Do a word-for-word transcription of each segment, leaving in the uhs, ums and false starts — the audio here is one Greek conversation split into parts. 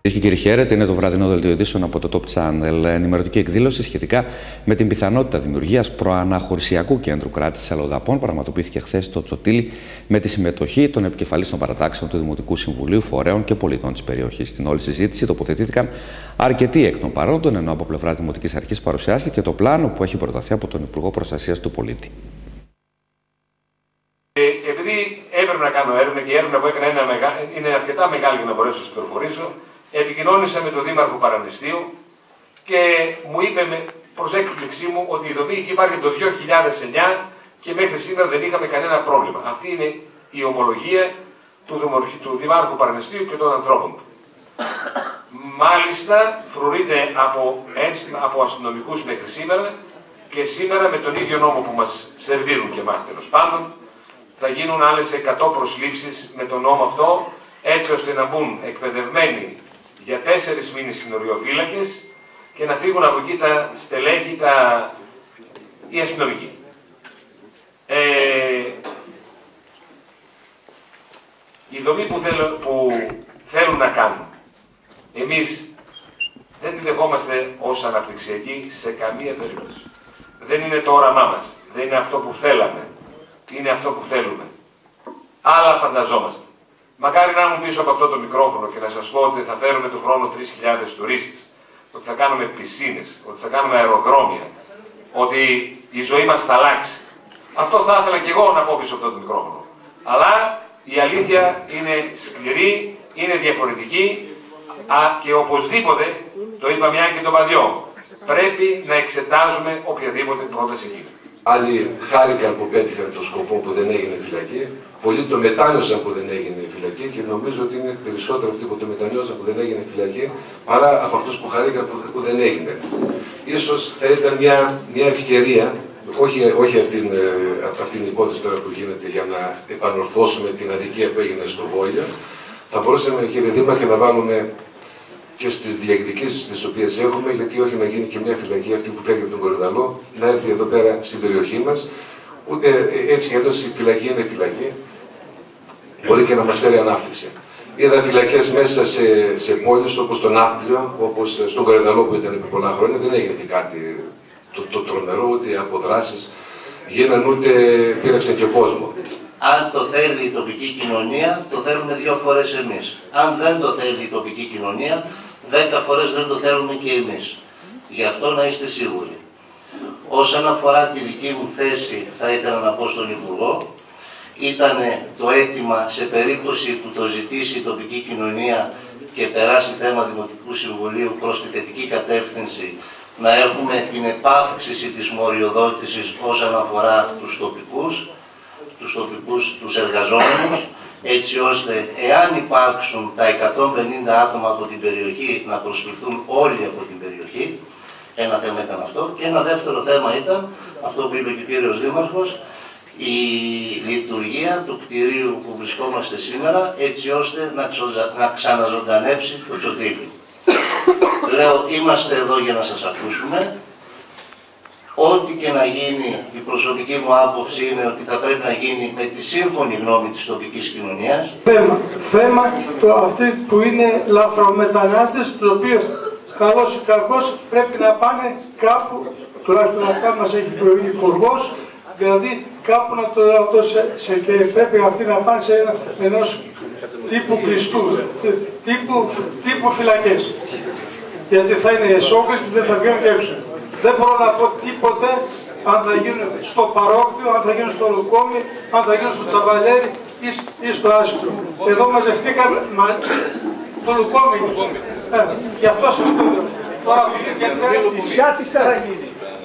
Κυρίες και κύριοι, χαίρετε. Είναι το βραδινό δελτίο ειδήσεων από το Top Channel. Ενημερωτική εκδήλωση σχετικά με την πιθανότητα δημιουργίας προαναχωρησιακού κέντρου κράτησης αλλοδαπών πραγματοποιήθηκε χθες στο Τσοτήλι με τη συμμετοχή των επικεφαλής των παρατάξεων του Δημοτικού Συμβουλίου, φορέων και πολιτών της περιοχής. Στην όλη συζήτηση τοποθετήθηκαν αρκετοί εκ των παρόντων, ενώ από πλευράς Δημοτικής Αρχής παρουσιάστηκε το πλάνο που έχει προταθεί από τον Υπουργό Προστασίας του Πολίτη. Και επειδή έπρεπε να κάνω έρευνα και η έρευνα που έκανα είναι, μεγα... είναι αρκετά μεγάλη για να μπορέσω να σας πληροφορήσω, επικοινώνησα με τον Δήμαρχο Παραναιστείου και μου είπε με προς έκπληξή μου ότι η δομή εκεί υπάρχει από το δύο χιλιάδες εννιά και μέχρι σήμερα δεν είχαμε κανένα πρόβλημα. Αυτή είναι η ομολογία του, Δημορχ... του Δημάρχου Παραναιστείου και των ανθρώπων του. Μάλιστα, φρουρείται από, από αστυνομικούς μέχρι σήμερα και σήμερα με τον ίδιο νόμο που μας σερβίρουν και εμάς τέλος πάντων, θα γίνουν άλλες εκατό προσλήψεις με τον νόμο αυτό, έτσι ώστε να μπουν εκπαιδευμένοι για τέσσερις μήνες συνοριοφύλακες και να φύγουν από εκεί τα στελέχη, τα... οι αστυνομικοί. Ε... Η δομή που, θέλ... που θέλουν να κάνουν, εμείς δεν την δεχόμαστε ως αναπτυξιακή σε καμία περίπτωση. Δεν είναι το όραμά μας, δεν είναι αυτό που θέλαμε. Είναι αυτό που θέλουμε. Άλλα φανταζόμαστε. Μακάρι να ήμουν πίσω από αυτό το μικρόφωνο και να σας πω ότι θα φέρουμε του χρόνου τρεις χιλιάδες τουρίστες, ότι θα κάνουμε πισίνες, ότι θα κάνουμε αεροδρόμια, ότι η ζωή μας θα αλλάξει. Αυτό θα ήθελα και εγώ να πω πίσω από αυτό το μικρόφωνο. Αλλά η αλήθεια είναι σκληρή, είναι διαφορετική α, και οπωσδήποτε, το είπα μια και τον Παδιό, πρέπει να εξετάζουμε οποιαδήποτε πρόταση γίνει. Άλλοι χάρηκαν που πέτυχαν το σκοπό που δεν έγινε φυλακή, πολλοί το μετάνιωσαν που δεν έγινε φυλακή και νομίζω ότι είναι περισσότερο αυτοί που το μετανιώσαν που δεν έγινε φυλακή παρά από αυτούς που χαρήκαν που, που δεν έγινε. Ίσως θα ήταν μια, μια ευκαιρία, όχι, όχι αυτήν, αυτήν την υπόθεση τώρα που γίνεται για να επανορθώσουμε την αδικία που έγινε στο Βόλια, θα μπορούσαμε, κύριε Δήμαρχε, να βάλουμε και στις διεκδικήσεις τις οποίες έχουμε, γιατί όχι να γίνει και μια φυλακή αυτή που φεύγει από τον Κορυδαλό, να έρθει εδώ πέρα στην περιοχή μας. Ούτε έτσι κι αλλιώς η φυλακή είναι φυλακή, μπορεί και να μας φέρει ανάπτυξη. Είδα φυλακές μέσα σε, σε πόλεις όπως τον Άπλιο, όπως στον Κορυδαλό που ήταν επί πολλά χρόνια, δεν έγινε και κάτι το, το τρομερό, ούτε αποδράσεις γίναν, ούτε πήραξαν και κόσμο. Αν το θέλει η τοπική κοινωνία, το θέλουμε δύο φορές εμείς. Αν δεν το θέλει η τοπική κοινωνία, δέκα φορές δεν το θέλουμε και εμείς. Γι' αυτό να είστε σίγουροι. Όσον αφορά τη δική μου θέση, θα ήθελα να πω στον Υπουργό, ήταν το αίτημα σε περίπτωση που το ζητήσει η τοπική κοινωνία και περάσει θέμα Δημοτικού Συμβουλίου προς τη θετική κατεύθυνση, να έχουμε την επάυξηση της μοριοδότησης όσον αφορά τους τοπικούς, τους τοπικούς, τους εργαζόμενους, έτσι ώστε εάν υπάρξουν τα εκατόν πενήντα άτομα από την περιοχή να προσληφθούν όλοι από την περιοχή. Ένα θέμα ήταν αυτό. Και ένα δεύτερο θέμα ήταν, αυτό που είπε και ο κύριος Δήμαρχος, η λειτουργία του κτηρίου που βρισκόμαστε σήμερα, έτσι ώστε να, ξοζα... να ξαναζωντανεύσει το Τσοτήλι. Λέω, είμαστε εδώ για να σας ακούσουμε. Ό,τι και να γίνει, η προσωπική μου άποψη είναι ότι θα πρέπει να γίνει με τη σύμφωνη γνώμη της τοπικής κοινωνίας. Θέμα, θέμα το αυτοί που είναι λαθρομετανάστες, τους οποίους καλώς ή κακώς πρέπει να πάνε κάπου, τουλάχιστον αυτά μας έχει πει ο Υπουργός, δηλαδή κάπου να το αυτό σε, σε, και πρέπει αυτοί να πάνε σε ένα, ενός τύπου κλειστού, τύπου, τύπου φυλακές. Γιατί θα είναι εσόκλειστοι, δεν θα βγαίνουν και έξω. Δεν μπορώ να πω τίποτε αν θα γίνουν στο Παρόκτιο, αν θα γίνουν στο Λουκόμι, αν θα γίνουν στο Τσαβαλιέρι ή, ή στο Άσπρο. Εδώ μαζευτήκαν μα... το Λουκόμι. Ε, γι' αυτό σας το λέω. Τώρα ποια τι θα γίνει.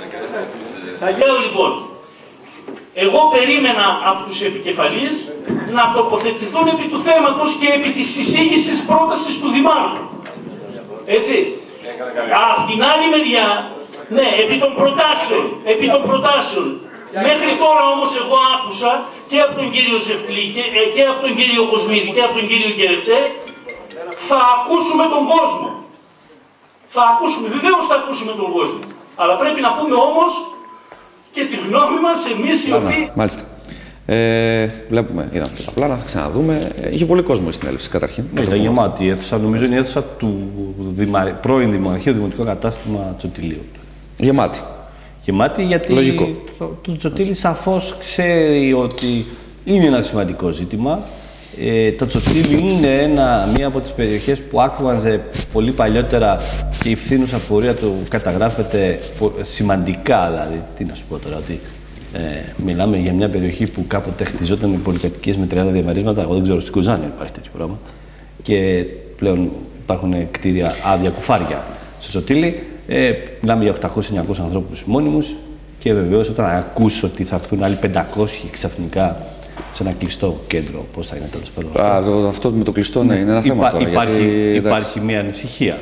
Θα λέω λοιπόν, εγώ περίμενα από τους επικεφαλείς να τοποθετηθούν επί του θέματος και επί της εισήγησης πρότασης του Δημάρχου. Έτσι. Από την άλλη μεριά, ναι, επί των προτάσεων, επί των προτάσεων. Μέχρι τώρα όμως εγώ άκουσα και από τον κύριο Ζευκλή και, και από τον κύριο Κοσμίδη και από τον κύριο Κερετέ, θα ακούσουμε τον κόσμο. Θα ακούσουμε, βεβαίως θα ακούσουμε τον κόσμο. Αλλά πρέπει να πούμε όμως και τη γνώμη μας εμείς οι οποίοι... Μάλιστα. Ε, βλέπουμε, είδαμε και τα πλάνα, θα ξαναδούμε. Είχε πολύ κόσμο η συνέλευση καταρχήν. Ναι, ήταν γεμάτη η αίθουσα. Νομίζω είναι η αίθουσα του Δημα... πρώην Δημαρχείου Δημοτικό Κατάστημα Τσοτηλίου. Γεμάτη. Γεμάτη γιατί Λογικό. το Τσοτήλι σαφώς ξέρει ότι είναι ένα σημαντικό ζήτημα. Ε, το Τσοτήλι είναι ένα, μία από τις περιοχές που άκουγαζε πολύ παλιότερα και η φθήνουσα πορεία του καταγράφεται σημαντικά. Δηλαδή, τι να σου πω τώρα, ότι ε, μιλάμε για μια περιοχή που κάποτε χτιζόταν με πολυκατοικίες με τριάντα διαμερίσματα. Εγώ δεν ξέρω, στην Κουζάνη υπάρχει τέτοιο πράγμα. Και πλέον υπάρχουν κτίρια άδεια κουφάρια στο Τσοτήλι. Ε, μιλάμε για οκτακόσιους με εννιακόσιους ανθρώπους μόνιμους. Και βεβαίως, όταν ακούς ότι θα έρθουν άλλοι πεντακόσιοι ξαφνικά σε ένα κλειστό κέντρο, πώς θα είναι τέλος πάντων. Α, το, αυτό με το κλειστό, ναι, είναι ένα Υπά, θέμα τώρα. Υπάρχει, γιατί, υπάρχει μια ανησυχία.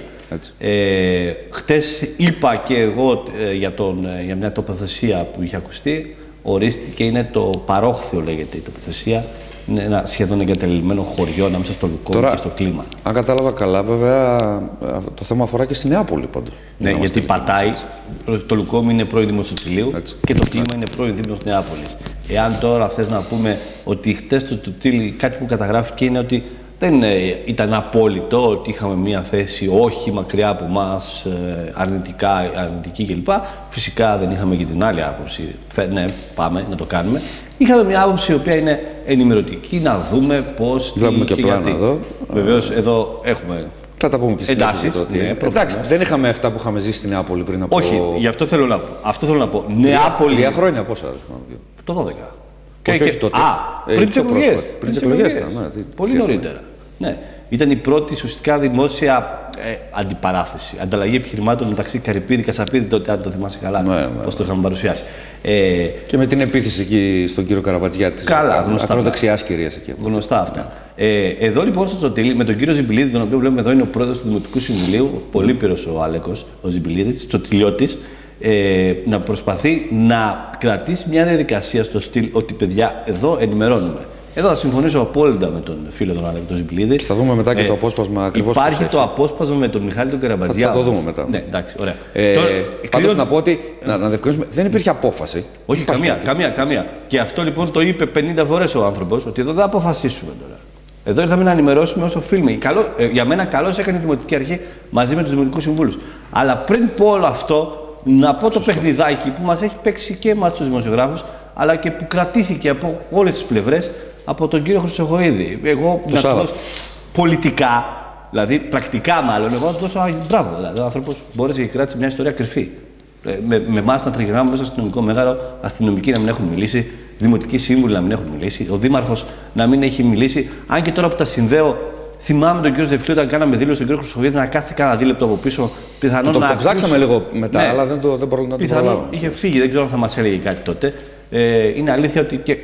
Ε, χτες είπα και εγώ ε, για, τον, ε, για μια τοποθεσία που είχε ακουστεί, ορίστηκε, είναι το Παρόχθιο λέγεται η τοποθεσία. Είναι ένα σχεδόν εγκαταλειμμένο χωριό ανάμεσα στο Λουκόμι και στο κλίμα. Αν κατάλαβα καλά, βέβαια, το θέμα αφορά και στη Νεάπολη πάντως. Ναι, γιατί πατάει. Έτσι. Το Λουκόμι είναι πρώην Δήμος Τσοτηλίου και το κλίμα είναι πρώην Δήμος Νεάπολης. Εάν τώρα θες να πούμε ότι χτες το Τσοτήλι, κάτι που καταγράφηκε είναι ότι δεν ήταν απόλυτο, ότι είχαμε μία θέση όχι μακριά από εμάς, αρνητικά, αρνητική κλπ. Φυσικά δεν είχαμε και την άλλη άποψη. Ναι, πάμε να το κάνουμε. Είχαμε μια άποψη η οποία είναι ενημερωτική, να δούμε πώς. Βλέπουμε και, και πλάνα γιατί. Εδώ. Βεβαίως, εδώ έχουμε. Θα τα πούμε και στην εντάσεις. Ναι, εντάξει, δεν είχαμε αυτά που είχαμε ζήσει στην Νεάπολη πριν από. Όχι, γι' αυτό θέλω να πω. Αυτό θέλω να πω. Νεάπολη. Τρία χρόνια πόσα. Το δώδεκα. Και, όχι, όχι τότε. Α, πριν τις εκλογές. Πριν τις εκλογές ήταν. Ναι, πολύ νωρίτερα. Ναι. Ήταν η πρώτη ουσιαστικά δημόσια ε, αντιπαράθεση. Ανταλλαγή επιχειρημάτων μεταξύ Καρυπίδη και Κασαπίδη, τότε, αν το θυμάσαι καλά, ναι, ναι, πώς το είχαμε παρουσιάσει. Ε, και με την επίθεση εκεί στον κύριο Καραπατζιάτη. Καλά, γνωστά. Ακροδεξιά κυρία εκεί. Γνωστά αυτά. Ε, εδώ λοιπόν στο Τσοτήλι, με τον κύριο Ζιμπηλίδη, τον οποίο βλέπουμε εδώ είναι ο πρόεδρος του Δημοτικού Συμβουλίου, πολύ πύρος ο Άλεκος, ο Ζιμπηλίδης, Τσοτηλιώτης, ε, να προσπαθεί να κρατήσει μια διαδικασία στο στυλ ότι παιδιά εδώ ενημερώνουμε. Εδώ θα συμφωνήσω απόλυτα με τον φίλο τον Άλεκο, τον Ζιμπηλίδη. Και θα δούμε μετά και το απόσπασμα ακριβώς. Υπάρχει το απόσπασμα με τον Μιχάλη τον Καραμπατζιά. Θα, θα το δούμε μετά. Ναι, εντάξει, ωραία. Ε, Τώρα, πάντως κρύο... να πω ότι, να, να διευκρινίσουμε, δεν υπήρχε απόφαση. Όχι, καμία, καμία, καμία. Και αυτό λοιπόν το είπε πενήντα φορές ο άνθρωπος, ότι εδώ δεν αποφασίσουμε τώρα. Εδώ ήρθαμε να ενημερώσουμε όσο οφείλουμε. Καλό, ε, για μένα καλώς έκανε η Δημοτική Αρχή μαζί με τους Δημοτικούς Συμβούλους. Αλλά πριν πω όλο αυτό, να πω το παιχνιδάκι που μας έχει παίξει και εμάς τους δημοσιογράφους, αλλά και που κρατήθηκε από όλες τις πλευρές από τον κύριο Χρυσοχοΐδη. Εγώ να το δώσω πολιτικά, δηλαδή πρακτικά μάλλον, εγώ να του δώσω μπράβο. Δηλαδή, ο άνθρωπος μπόρεσε και κράτησε μια ιστορία κρυφή. Ε, με, με εμάς να τριγυρνάμε μέσα στο αστυνομικό μέγαρο, αστυνομικοί να μην έχουν μιλήσει, δημοτικοί σύμβουλοι να μην έχουν μιλήσει, ο δήμαρχος να μην έχει μιλήσει. Αν και τώρα που τα συνδέω, θυμάμαι τον κύριο Ζεφλίου όταν κάναμε δήλωση στον κύριο Χρυσοχοΐδη να κάθεται κανένα δίλεπτο από πίσω. Πιθανόν το, να το ψάξαμε λίγο μετά, ναι, αλλά δεν, το, δεν μπορούμε να το προλάβουμε. Είχε φύγει, δεν ξέρω αν θα μας έλεγε κάτι τότε. Ε, είναι αλήθεια ότι και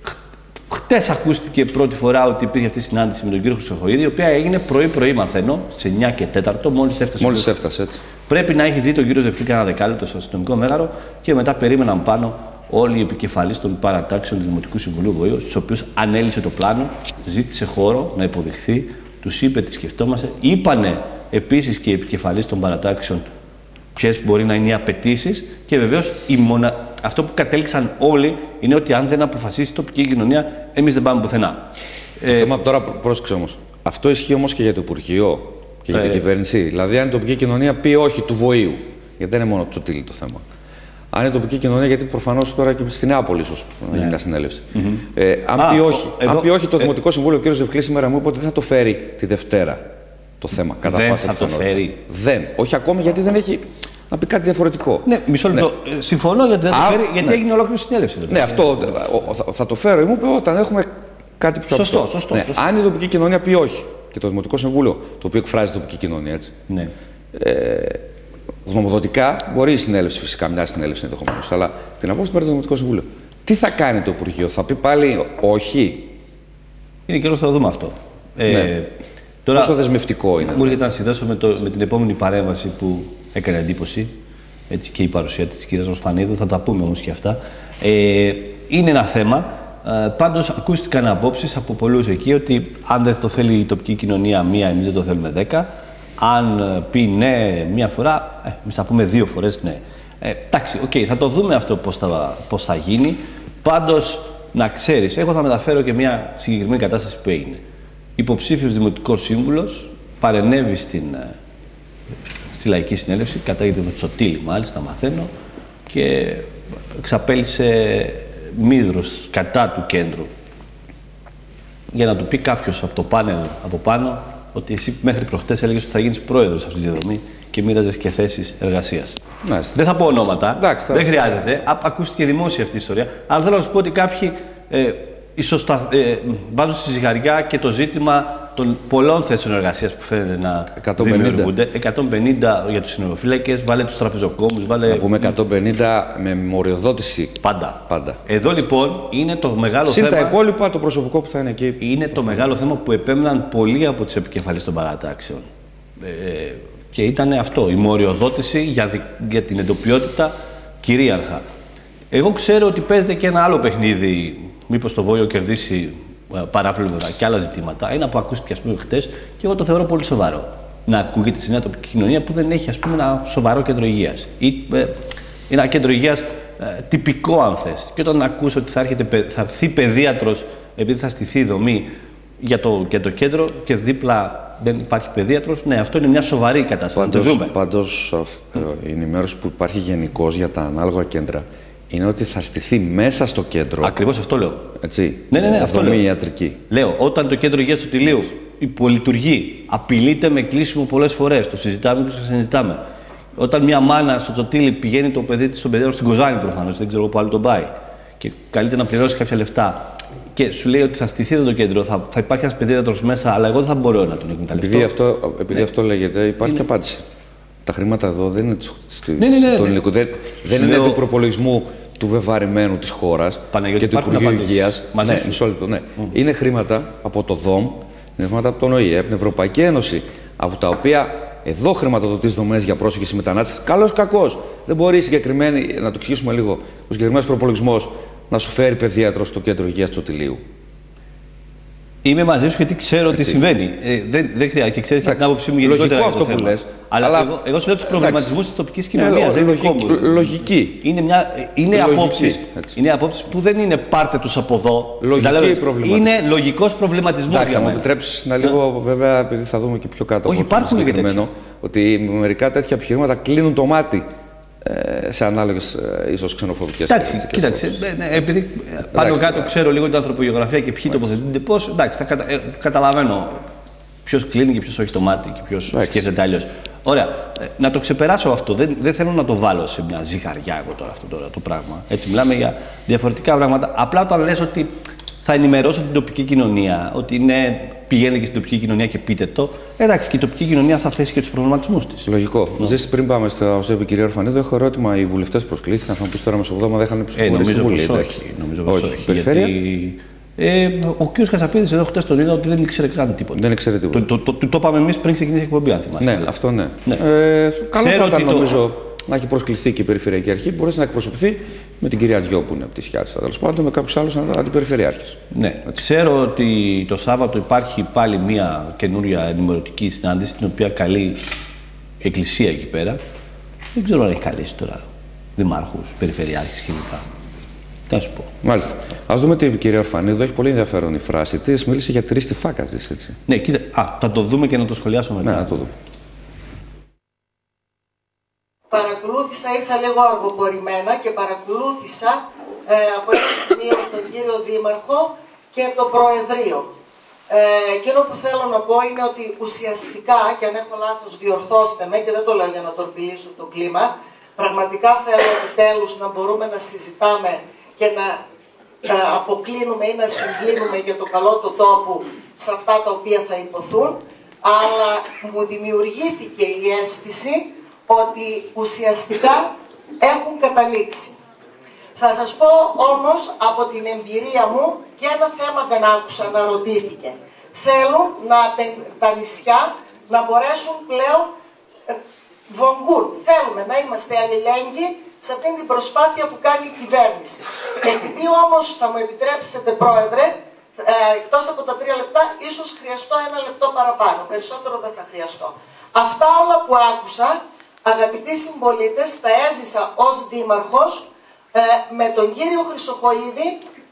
χτες ακούστηκε πρώτη φορά ότι υπήρχε αυτή η συνάντηση με τον κύριο Χρυσοχοΐδη, η οποία έγινε πρωί-πρωί, μαθαίνω, σε εννιά και τέσσερα, μόλις έφτασε. Μόλις έφτασε, έτσι. Πρέπει να έχει δει τον κύριο Ζεφλή κανένα δεκάλεπτο στο αστυνομικό μέγαρο και μετά περίμεναν πάνω όλοι οι επικεφαλείς των παρατάξεων του Δημοτικού Συμβουλίου Βοήου, στους οποίους ανέλησε το πλάνο, ζήτησε χώρο να υποδειχθεί, τους είπε τι σκεφτόμαστε. Είπανε επίσης και οι επικεφαλείς των παρατάξεων ποιες μπορεί να είναι οι απαιτήσεις και βεβαίως η μονα... αυτό που κατέληξαν όλοι είναι ότι αν δεν αποφασίσει η τοπική κοινωνία, εμείς δεν πάμε πουθενά. Το ε... θέμα τώρα, πρόσεξε όμως. Αυτό ισχύει όμως και για το Υπουργείο και για την ε... κυβέρνηση. Δηλαδή, αν η τοπική κοινωνία πει όχι του Βοήου, γιατί δεν είναι μόνο το Τσοτήλι το θέμα. Αν η τοπική κοινωνία, γιατί προφανώς τώρα και στη Νεάπολη ίσως να γίνει μια συνέλευση. Mm-hmm. ε, αν, Α, πει όχι, εδώ... αν πει όχι το Δημοτικό ε... Συμβούλιο, ο κ. Ζευκλής σήμερα μου είπε ότι δεν θα το φέρει τη Δευτέρα το θέμα. Κατά δεν θα το φέρει. Δεν. Όχι ακόμη γιατί δεν έχει να πει κάτι διαφορετικό. Ναι, μισό λεπτό. Ναι. Συμφωνώ γιατί δεν θα το φέρει, γιατί ναι. έγινε ολόκληρη συνέλευση. Ναι, αυτό θα, θα το φέρω. Μου είπε όταν έχουμε κάτι πιο σωστό, απτό. Σωστό, ναι. σωστό. Αν η τοπική κοινωνία πει όχι και το Δημοτικό Συμβούλιο, το οποίο εκφράζει η τοπική κοινωνία, έτσι. Ναι. Ε, γνωμοδοτικά μπορεί η συνέλευση, φυσικά μια συνέλευση ενδεχομένως, αλλά την απόφαση παίρνει το Δημοτικό Συμβούλιο. Τι θα κάνει το Υπουργείο, θα πει πάλι όχι. Είναι καιρός να το δούμε αυτό. Ναι. Ε, τώρα, πόσο δεσμευτικό είναι. Μου έρχεται να συνδέσω με, το, με την επόμενη παρέμβαση που έκανε εντύπωση, έτσι, και η παρουσία της κυρίας Ροσφανίδου, θα τα πούμε όμως και αυτά. Ε, είναι ένα θέμα. Ε, πάντως ακούστηκαν απόψεις από πολλούς εκεί ότι αν δεν το θέλει η τοπική κοινωνία μία, εμείς δεν το θέλουμε δέκα. Αν πει ναι μία φορά, ε, εμείς θα πούμε δύο φορές ναι. Ε, εντάξει, οκ, okay, θα το δούμε αυτό πώς θα, πώς θα γίνει. Πάντως να ξέρεις, εγώ θα μεταφέρω και μια συγκεκριμένη κατάσταση που έγινε. Υποψήφιος δημοτικός σύμβουλος παρενέβη στην, στη Λαϊκή Συνέλευση, κατάγεται με Τσοτήλη μάλιστα, μαθαίνω, και εξαπέλυσε μύδρος κατά του κέντρου. Για να του πει κάποιος από το πάνελ από πάνω ότι εσύ μέχρι προχτές έλεγες ότι θα γίνεις πρόεδρος αυτή τη δομή και μοίραζες και θέσεις εργασίας. Δεν θα πω ονόματα, εντάξει, δεν χρειάζεται. Α, ακούστηκε δημόσια αυτή η ιστορία. Αλλά θέλω να σου πω ότι κάποιοι ε, ισοστα... ε, βάζουν στη ζυγαριά και το ζήτημα των πολλών θέσεων εργασίας που φαίνεται να εκατόν πενήντα. Δημιουργούνται. εκατόν πενήντα για τους συνοριοφύλακες, βάλε τους τραπεζοκόμους, βάλε... Να πούμε εκατόν πενήντα με μοριοδότηση. Πάντα. Πάντα. Εδώ λοιπόν είναι το μεγάλο Συν θέμα... τα υπόλοιπα, το προσωπικό που θα είναι εκεί. Είναι το μεγάλο θέμα που επέμεναν πολλοί από τις επικεφαλής των παρατάξεων. Ε, και ήταν αυτό, η μοριοδότηση για, δι... για την εντοπιότητα κυρίαρχα. Εγώ ξέρω ότι παίζεται και ένα άλλο παιχνίδι, μήπως το Βόλιο κερδίσει παράφλευρα και άλλα ζητήματα. Ένα που ακούστηκε, ας πούμε, χτες, και εγώ το θεωρώ πολύ σοβαρό. Να ακούγεται σε μια τοπική κοινωνία που δεν έχει, ας πούμε, ένα σοβαρό κέντρο υγείας. Ή ε, ένα κέντρο υγείας ε, τυπικό, αν θες. Και όταν ακούς ότι θα, έρχεται, θα έρθει παιδίατρος, επειδή θα στηθεί η δομή για το, για το κέντρο και δίπλα δεν υπάρχει παιδίατρος, ναι, αυτό είναι μια σοβαρή κατάσταση. Πάντως, πάντως η ενημέρωση που υπάρχει γενικώς για τα ανάλογα κέντρα είναι ότι θα στηθεί μέσα στο κέντρο. Ακριβώς αυτό λέω. Έτσι. Ναι, ναι, ναι, αυτό λέω. Ιατρική. Λέω, όταν το κέντρο υγείας του Τσοτηλείου υπολειτουργεί, απειλείται με κλείσιμο πολλές φορές, το συζητάμε και το συζητάμε. Όταν μια μάνα στο Τσοτήλι πηγαίνει το παιδί της στον παιδίατρο στην Κοζάνη προφανώς, δεν ξέρω πού άλλο τον πάει, και καλείται να πληρώσει κάποια λεφτά, και σου λέει ότι θα στηθεί εδώ το κέντρο, θα, θα υπάρχει ένας παιδίατρος μέσα, αλλά εγώ δεν θα μπορώ να τον εκμεταλλευτώ. Επειδή αυτό, επειδή ναι. αυτό λέγεται, υπάρχει είναι... απάντηση. Τα χρήματα εδώ δεν είναι του ναι, ναι, ναι, ναι. ελληνικού. Δεν, δεν είναι λέω... του προπολογισμού του βεβαρημένου της χώρας και του Υπουργείου Υγείας. Ναι, μισό λεπτό, ναι. Mm. Είναι χρήματα από το ΔΟΜ, είναι χρήματα από τον ΟΗΕ, από την Ευρωπαϊκή Ένωση, από τα οποία εδώ χρηματοδοτείς δομές για πρόσφυγες και μετανάστες. Καλός, κακός. Δεν μπορεί συγκεκριμένη, να το εξηγήσουμε λίγο, ο συγκεκριμένος προπολογισμός να σου φέρει παιδίατρο στο κέντρο υγείας του Τσοτηλείου. Είμαι μαζί σου γιατί ξέρω έτσι. Τι συμβαίνει. Ε, δεν, δεν χρειάζεται και ξέρει και την άποψή μου γενικότερα. Λογικό αυτό που λες. Αλλά, αλλά εγώ, εγώ σου λέω τους προβληματισμούς της τοπικής κοινωνίας. Δεν είναι δικό μου. Λογική. Είναι, μια, είναι απόψεις. Είναι απόψεις που δεν είναι πάρτε τους από εδώ. Λογική προβληματισμό. Είναι λογικός προβληματισμός. Εντάξει, θα μου επιτρέψεις να λίγο, βέβαια, επειδή θα δούμε και πιο κάτω. Όχι, υπάρχουν και τέτοια. Ότι μερικά τέτοια επιχειρήματα κλείνουν το μάτι σε ανάλογες ίσως ξενοφοβικές. Εντάξει, κοίταξε, ναι, επειδή πάνω κάτω ξέρω λίγο την ανθρωπογεωγραφία και ποιοι τοποθετούνται πώς, εντάξει, θα κατα, ε, καταλαβαίνω ποιος κλείνει και ποιος όχι το μάτι και ποιος σκέφτεται αλλιώς. Ωραία, ε, να το ξεπεράσω αυτό, δεν, δεν θέλω να το βάλω σε μια ζυγαριά εγώ τώρα αυτό τώρα, το πράγμα. Έτσι, μιλάμε για διαφορετικά πράγματα. Απλά όταν λες ότι θα ενημερώσω την τοπική κοινωνία, ότι ναι, πηγαίνετε και στην τοπική κοινωνία και πείτε το. Εντάξει, και η τοπική κοινωνία θα θέσει και τους προβληματισμούς της. Λογικό. Ναι. Ζήσεις, πριν πάμε στο όσο είπε η κυρία Ορφανίδου, έχω ερώτημα. Οι βουλευτές προσκλήθηκαν. Θα μου πεις τώρα μεσοβδόμα δεν είχαν ψηφοφορήσει. Ε, νομίζω πως όχι. Νομίζω πως όχι. Περιφέρεια. Γιατί, ε, ο κ. Κασαπίδης εδώ χτες τον είδα ότι δεν ήξερε καν τίποτα. Δεν ήξερε τίποτα. Το, το, το, το, το είπαμε εμείς πριν ξεκινήσει η εκπομπή, αν θυμάστε. Ναι, δηλαδή. Αυτό ναι. ναι. Ε, καλό Ξέρω θα ήταν, το... νομίζω, να έχει προσκληθεί και η Περιφερειακή Αρχή, μπορέσει να εκπροσωπηθεί με την κυρία Διό που είναι από τη Σιάτιστα, τέλος πάντων, με κάποιους άλλους αντιπεριφερειάρχες. Ναι. Έτσι. Ξέρω ότι το Σάββατο υπάρχει πάλι μια καινούρια ενημερωτική συνάντηση, την οποία καλεί η Εκκλησία εκεί πέρα. Δεν ξέρω αν έχει καλέσει τώρα δημάρχους, περιφερειάρχες κλπ. Τι να σου πω. Μάλιστα. Ας δούμε την κυρία Ορφανίδου. Έχει πολύ ενδιαφέρον η φράση της. Μίλησε για τρεις τυφάκαζες, έτσι. Ναι, κοίτα. Α, θα το δούμε και να το σχολιάσουμε μετά. Ναι, να το δούμε. Παρακολούθησα, ήρθα λίγο αργοπορημένα και παρακολούθησα ε, από ένα σημείο τον κύριο Δήμαρχο και το Προεδρείο. Ε, εκείνο που θέλω να πω είναι ότι ουσιαστικά, και αν έχω λάθος διορθώστε με και δεν το λέω για να τορπιλήσω το κλίμα, πραγματικά θέλω επιτέλους να μπορούμε να συζητάμε και να ε, αποκλίνουμε ή να συγκλίνουμε για το καλό του τόπου σε αυτά τα οποία θα υποθούν, αλλά μου δημιουργήθηκε η αίσθηση ότι ουσιαστικά έχουν καταλήξει. Θα σας πω όμως από την εμπειρία μου και ένα θέμα δεν άκουσα να ρωτήθηκε. Θέλουν να, τα νησιά να μπορέσουν πλέον ε, βογγούν. Θέλουμε να είμαστε αλληλέγγυοι σε αυτήν την προσπάθεια που κάνει η κυβέρνηση. Επειδή όμως θα μου επιτρέψετε, Πρόεδρε, ε, εκτός από τα τρία λεπτά, ίσως χρειαστώ ένα λεπτό παραπάνω. Περισσότερο δεν θα χρειαστώ. Αυτά όλα που άκουσα, αγαπητοί συμπολίτες, τα έζησα ως δήμαρχος ε, με τον κύριο Χρυσοχοΐδη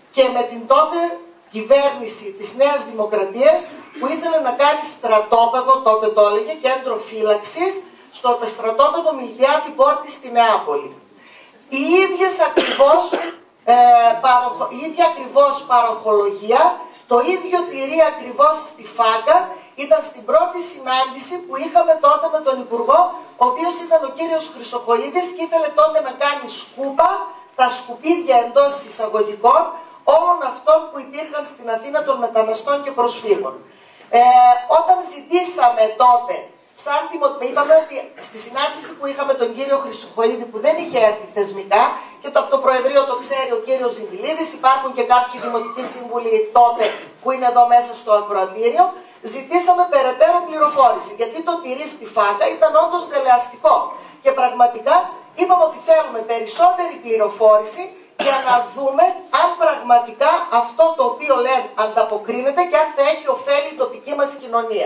και με την τότε κυβέρνηση της Νέας Δημοκρατίας που ήθελε να κάνει στρατόπεδο, τότε το έλεγε, κέντρο φύλαξης, στο στρατόπεδο Μιλτιάδη Πόρτη στη Νεάπολη. Οι ίδιες ακριβώς, ε, παροχο, η ίδια ακριβώς παροχολογία, το ίδιο τυρί ακριβώς στη Φάκα, ήταν στην πρώτη συνάντηση που είχαμε τότε με τον Υπουργό, ο οποίος ήταν ο κύριος Χρυσοχοΐδης και ήθελε τότε να κάνει σκούπα, τα σκουπίδια εντός εισαγωγικών, όλων αυτών που υπήρχαν στην Αθήνα των μεταναστών και προσφύγων. Ε, όταν ζητήσαμε τότε, σαν δημο... είπαμε ότι στη συνάντηση που είχαμε τον κύριο Χρυσοχοΐδη που δεν είχε έρθει θεσμικά και το από το Προεδρείο το ξέρει ο κύριος Ζιμπηλίδης, υπάρχουν και κάποιοι δημοτικοί σύμβουλοι τότε που είναι εδώ μέσα στο ακροατήριο, ζητήσαμε περαιτέρω πληροφόρηση γιατί το τυρί στη Φάκα ήταν όντως δελεαστικό και πραγματικά είπαμε ότι θέλουμε περισσότερη πληροφόρηση για να δούμε αν πραγματικά αυτό το οποίο λένε ανταποκρίνεται και αν θα έχει ωφέλη η τοπική μας κοινωνία.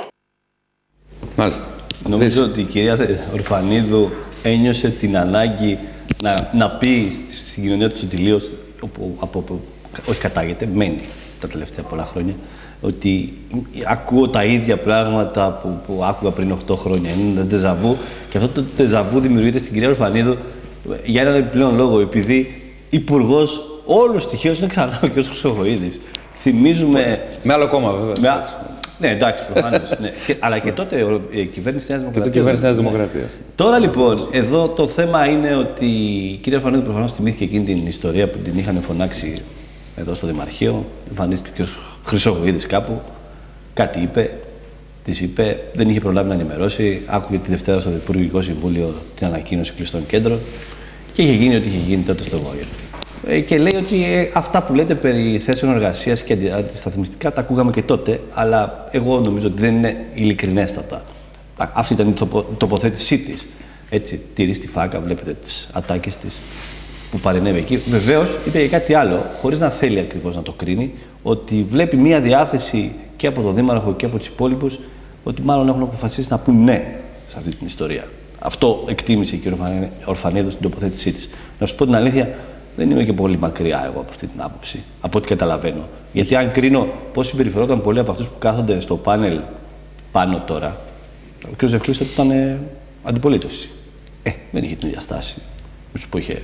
Μάλιστα. Νομίζω ότι η κυρία Ορφανίδου ένιωσε την ανάγκη να, να πει στην κοινωνία του Σωτηλείου, όπου, από, από, όχι κατάγεται, μένει τα τελευταία πολλά χρόνια, ότι ακούω τα ίδια πράγματα που, που άκουγα πριν οκτώ χρόνια. Είναι ένα τεζαβού και αυτό το τεζαβού δημιουργείται στην κυρία Ορφανίδου για έναν επιπλέον λόγο, επειδή υπουργός όλος τυχαίως είναι ξανά ο κ. Χρυσοχοΐδης. Θυμίζουμε... Με άλλο κόμμα, βέβαια. Με... Ναι, εντάξει, προφανώς. Ναι. Και, αλλά και τότε η κυβέρνηση της Νέας Δημοκρατίας. Και το κυβέρνηση της Νέας Δημοκρατίας. Ναι. Τώρα λοιπόν, εδώ το θέμα είναι ότι η κυρία Ορφανίδου προφανώς θυμήθηκε εκείνη την ιστορία που την είχαν φωνάξει εδώ στο Δημαρχείο. Εμφανίστηκε ο κ. Χρυσοχοΐδης κάπου, κάτι είπε, της είπε, δεν είχε προλάβει να ενημερώσει. Άκουγε τη Δευτέρα στο Υπουργικό Συμβούλιο την ανακοίνωση κλειστών κέντρων. Και είχε γίνει ό,τι είχε γίνει τότε στο Βόγελ. Ε, και λέει ότι ε, αυτά που λέτε περί θέσεων εργασίας και αντισταθμιστικά τα ακούγαμε και τότε, αλλά εγώ νομίζω ότι δεν είναι ειλικρινέστατα. Αυτή ήταν η τοπο, τοποθέτησή της. Έτσι, τηρεί στη Φάκα, βλέπετε τις ατάκες της που παρενέβη εκεί. Βεβαίως, είπε και κάτι άλλο, χωρίς να θέλει ακριβώς να το κρίνει, ότι βλέπει μία διάθεση και από τον Δήμαρχο και από τους υπόλοιπους, ότι μάλλον έχουν αποφασίσει να πούν ναι σε αυτή την ιστορία. Αυτό εκτίμησε η κυρία Ορφανίδου στην τοποθέτησή της. Να σου πω την αλήθεια, δεν είμαι και πολύ μακριά εγώ από αυτή την άποψη, από ό,τι καταλαβαίνω. Γιατί αν κρίνω πώς συμπεριφερόταν πολλοί από αυτούς που κάθονται στο πάνελ πάνω τώρα, ο κ. Ζευκλής ήταν ε, αντιπολίτευση. Ε, δεν είχε την ίδια στάση. Μη σου πω, είχε.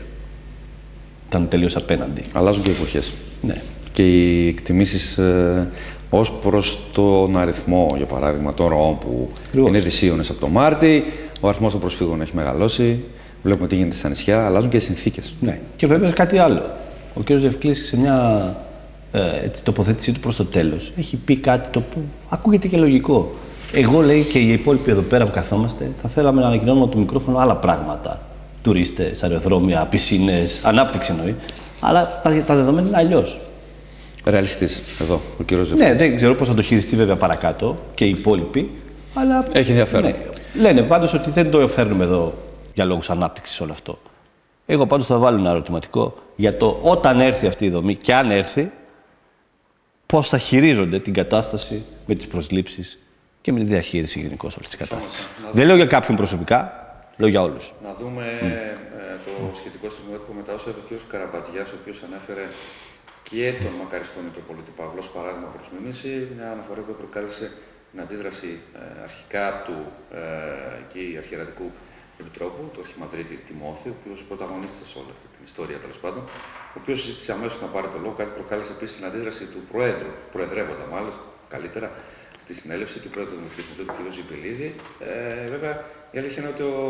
Ήταν τελείως απέναντι. Αλλάζουν και οι εποχές. Ναι. Και οι εκτιμήσεις ε, ως προς τον αριθμό, για παράδειγμα, των ροών που Ρούος. είναι δυσίωνες από το Μάρτι. Ο αριθμός των προσφύγων έχει μεγαλώσει. Βλέπουμε τι γίνεται στα νησιά. Αλλάζουν και οι συνθήκες. Ναι. Και βέβαια κάτι άλλο. Ο κ. Ζευκλής σε μια ε, έτσι, τοποθέτησή του προς το τέλος έχει πει κάτι το που ακούγεται και λογικό. Εγώ, λέει, και οι υπόλοιποι εδώ πέρα που καθόμαστε, θα θέλαμε να ανακοινώνουμε από το μικρόφωνο άλλα πράγματα. Τουρίστες, αεροδρόμια, πισίνες, ανάπτυξη εννοεί. Αλλά τα, τα δεδομένα είναι αλλιώς. Ρεαλιστής εδώ, ο κ. Ζευκλής. Ναι, δεν ξέρω πώς θα το χειριστεί βέβαια παρακάτω και οι υπόλοιποι. Αλλά έχει ενδιαφέρον. Ναι. Λένε πάντως ότι δεν το φέρνουμε εδώ για λόγους ανάπτυξης όλο αυτό. Εγώ πάντως θα βάλω ένα ερωτηματικό για το όταν έρθει αυτή η δομή και αν έρθει, πώς θα χειρίζονται την κατάσταση με τις προσλήψεις και με τη διαχείριση γενικώς όλης της κατάστασης. Δεν λέω για κάποιον προσωπικά, λέω για όλους. Να δούμε mm. ε, το σχετικό σημείο μετά όσο είπε ο κ. Καραμπατζιάς, ο οποίος ανέφερε και τον μακαριστό Μητροπολίτη Παύλος, παράδειγμα προς μίμηση, μια αναφορά που προκάλεσε την αντίδραση ε, αρχικά του ε, εκεί, αρχιερατικού Επιτρόπου, του Αρχιμανδρίτη Τιμόθη, ο οποίος πρωταγωνίστησε σε όλη αυτή την ιστορία, τέλος πάντων, ο οποίος ζήτησε αμέσως να πάρει το λόγο, κάτι προκάλεσε επίσης την αντίδραση του Προέδρου, Προεδρεύοντα μάλλον, καλύτερα, στη συνέλευση και πρόεδρο του Δημοκρατικού του κ. Ζιμπηλίδη. Ε, βέβαια, η αλήθεια είναι ότι ο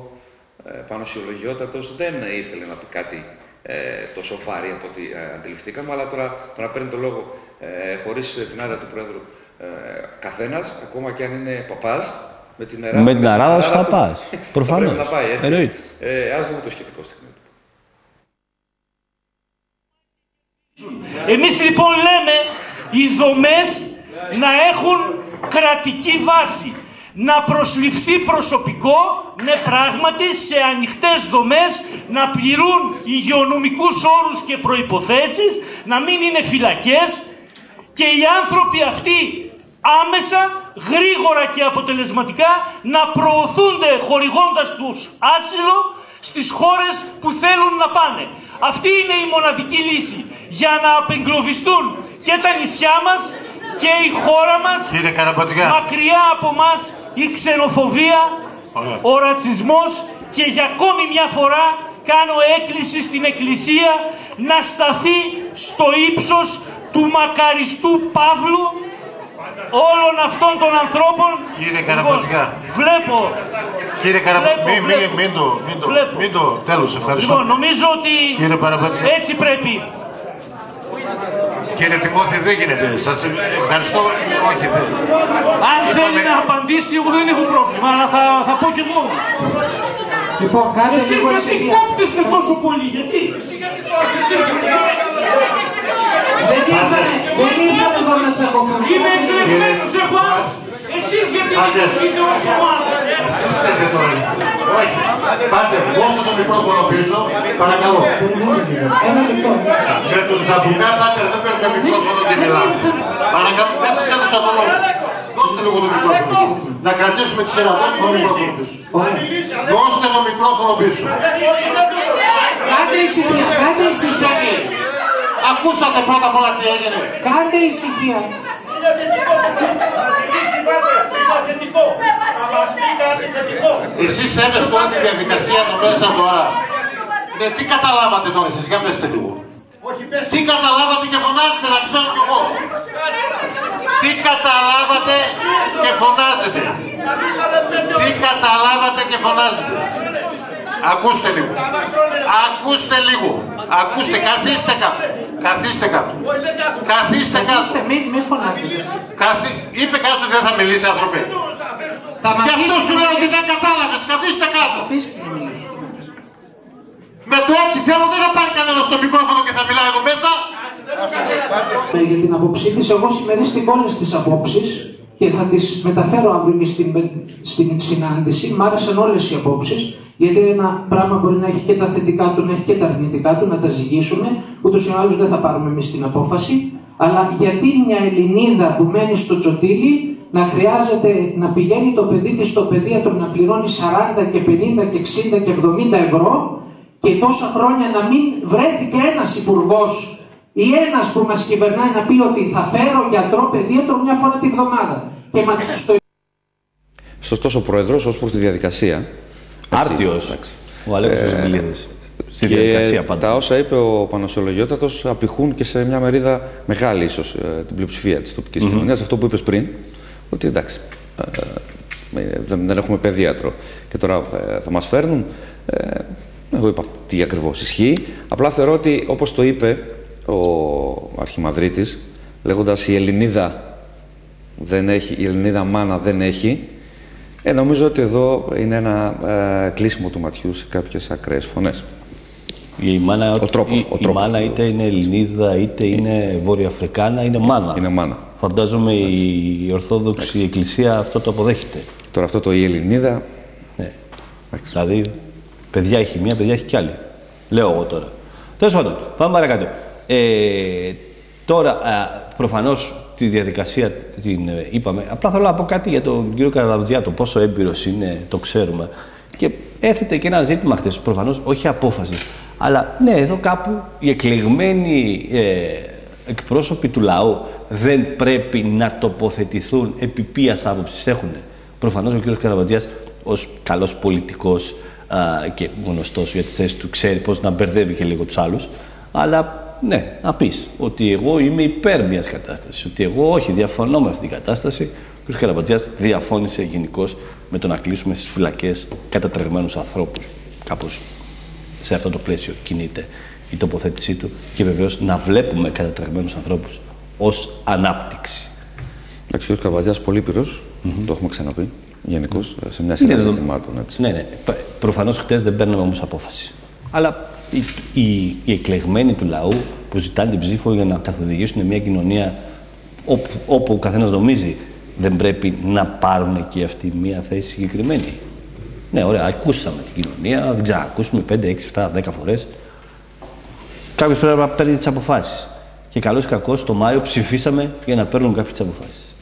ε, Πανωσιολογιότατος δεν ήθελε να πει κάτι ε, τόσο βαρύ από ό,τι ε, αντιληφθήκαμε, αλλά τώρα το να παίρνει το λόγο ε, χωρίς την άδεια του Πρόεδρου ε, καθένας, ακόμα και αν είναι παπάς, με την αράδα, με την αράδα σου θα πας. Προφανώς. Θα πάει, έτσι. Ε, ας δούμε το σχετικό στιγμή. Εμείς λοιπόν λέμε οι δομές να έχουν κρατική βάση. Να προσληφθεί προσωπικό, ναι πράγματι, σε ανοιχτές δομές, να πληρούν υγειονομικούς όρους και προϋποθέσεις, να μην είναι φυλακές και οι άνθρωποι αυτοί άμεσα, γρήγορα και αποτελεσματικά να προωθούνται χορηγώντας τους άσυλο στις χώρες που θέλουν να πάνε. Αυτή είναι η μοναδική λύση. για να απεγκλωβιστούν και τα νησιά μας και η χώρα μας, μακριά από μας η ξενοφοβία, Ωραία. ο ρατσισμός, και για ακόμη μια φορά κάνω έκκληση στην Εκκλησία να σταθεί στο ύψος του μακαριστού Παύλου όλων αυτών των ανθρώπων. Κύριε Καραπατιά. Βλέπω. Κύριε Καραπατιά, μην, μην, μην το, μην το, μην το, τέλος, ευχαριστώ. Λοιπόν, νομίζω ότι έτσι πρέπει. Κύριε Τιμόθη, δεν γίνεται. Σας ευχαριστώ. Όχι, δεν. Αν θέλει να απαντήσει, εγώ δεν έχω πρόβλημα, αλλά θα, θα πω και μόνος. Λοιπόν, κάντε εσείς λίγο γιατί κόπτεστε τόσο πολύ, γιατί. Δεν ήρθατε εδώ να τσακωθούν. Είμαι εγκλεγμένος εγώ. Εσείς γιατί δεν είστε ως ομάδα. Όχι. Πάτε, δώστε το μικρόφωνο πίσω, παρακαλώ. Ένα λεπτό. Με τον Τζαμπουκά, πάτε, δεν παίρνετε μικρόφωνο και μιλάτε. Παρακαλώ, δεν σας έδωσα το λόγο. Δώστε λίγο το μικρόφωνο. Να κρατήσουμε τη σειρά, δώστε το μικρόφωνο πίσω. Δώστε το μικρόφωνο πίσω. Κάντε ησυχία, κάντε ησυχία. Ακούσατε πρώτα απ' όλα τι έγινε. Κάντε ησυχία. Εσείς έμεσαι τώρα τη διαδικασία εδώ μέσα τώρα. Ναι, τι καταλάβατε τώρα εσείς, για πέστε λίγο. Τι καταλάβατε και φωνάζετε, να ξέρω κι εγώ. Τι καταλάβατε και φωνάζετε. Τι καταλάβατε και φωνάζετε. Ακούστε λίγο. Ακούστε λίγο. Ακούστε, καθίστε κάτω. Καθίστε κάτω. Καθίστε κάτω. Μην φωνάζετε. Είπε κάποιος ότι δεν θα μιλήσει, άνθρωπε. Γι' αυτό σου λέω ότι δεν κατάλαβες. Καθίστε κάτω. Με το έτσι θέλω δεν θα πάρει κανένας στο μικρόφωνο και θα μιλάει εδώ μέσα. Για την απόψη της, εγώ συμμερίστηκα όλες τις απόψεις και θα τις μεταφέρω αύριο και στην, στην συνάντηση. Μ' άρεσαν όλες οι απόψεις, γιατί ένα πράγμα μπορεί να έχει και τα θετικά του, να έχει και τα αρνητικά του, να τα ζυγίσουμε. Ούτως ή άλλως δεν θα πάρουμε εμείς την απόφαση. Αλλά γιατί μια Ελληνίδα που μένει στο Τσοτήλι να χρειάζεται να πηγαίνει το παιδί της στο παιδίατρο να πληρώνει σαράντα και πενήντα και εξήντα και εβδομήντα ευρώ και τόσα χρόνια να μην βρέθηκε ένας υπουργός ή ένας που μας κυβερνάει να πει ότι θα φέρω γιατρό παιδίατρο μια φορά τη βδομάδα. Και στο... Σωστός ο Πρόεδρος ως προς τη διαδικασία. Άρτιος ο Αλέξης Μιλίδης. Στη και διαδικασία πάντα. Τα όσα είπε ο Πανασιολογιώτατος απηχούν και σε μια μερίδα μεγάλη ίσως την πλειοψηφία της τοπικής mm-hmm. κοινωνίας. Αυτό που είπες πριν, ότι εντάξει, ε, δεν, δεν έχουμε παιδίατρο και τώρα ε, θα μας φέρνουν. Ε, εγώ είπα τι ακριβώς ισχύει. Απλά θεωρώ ότι όπως το είπε ο Αρχιμανδρίτης, λέγοντας η Ελληνίδα δεν έχει, η Ελληνίδα μάνα δεν έχει, ε, νομίζω ότι εδώ είναι ένα ε, κλείσιμο του ματιού σε κάποιες ακραίες φωνές. Η μάνα, ο τρόπος, η, ο τρόπος, η μάνα είτε είναι Ελληνίδα είτε είναι Βορειοαφρικάνα, είναι μάνα. Είναι μάνα. Φαντάζομαι η, η Ορθόδοξη Έτσι. Εκκλησία αυτό το αποδέχεται. Τώρα αυτό το η Ελληνίδα... Ναι. Δηλαδή, παιδιά έχει μία, παιδιά έχει κι άλλη. Λέω εγώ τώρα. Τέλος πάντων, πάμε παρακάτω. Ε, τώρα, προφανώς τη διαδικασία την ε, είπαμε. Απλά θέλω να πω κάτι για τον κύριο Καραλαμπτζιά, το πόσο έμπειρος είναι, το ξέρουμε. Και έθετε και ένα ζήτημα χτες, προφανώς όχι απόφασης. Αλλά ναι, εδώ κάπου οι εκλεγμένοι ε, εκπρόσωποι του λαού δεν πρέπει να τοποθετηθούν επί ποιας άποψης έχουν. Προφανώς ο κύριος Καραλαμπτζιάς ως καλός πολιτικός α, και γνωστός για τις θέσεις του ξέρει πώς να μπερδεύει και λίγο τους άλλους. Αλλά ναι, να πεις ότι εγώ είμαι υπέρ μιας κατάστασης, ότι εγώ όχι, διαφωνώ με αυτή την κατάσταση. Ο κ. Καραλαμπτζιάς διαφώνησε γενικώς με το να κλείσουμε στις φυλακές κατατρεγμένους ανθρώπους. Κάπως σε αυτό το πλαίσιο κινείται η τοποθέτησή του και βεβαίως να βλέπουμε κατατρεγμένους ανθρώπους ως ανάπτυξη. Εντάξει, ο κ. Καραλαμπτζιάς πολύ πυρός, mm-hmm. το έχουμε ξαναπεί γενικώς mm-hmm. σε μια σειρά ζητημάτων. Ναι, ναι. Προφανώς χτες δεν παίρνουμε όμως απόφαση. Αλλά οι, οι, οι εκλεγμένοι του λαού που ζητάνε την ψήφο για να καθοδηγήσουν μια κοινωνία όπου, όπου ο καθένας νομίζει δεν πρέπει να πάρουν και αυτή μια θέση συγκεκριμένη. Ναι, ωραία, ακούσαμε την κοινωνία, δεν ξανακούσουμε πέντε, έξι, επτά, δέκα φορές. Κάποιος πρέπει να παίρνει τις αποφάσεις. Και καλώς ή κακώς το Μάιο ψηφίσαμε για να παίρνουν κάποιες αποφάσεις.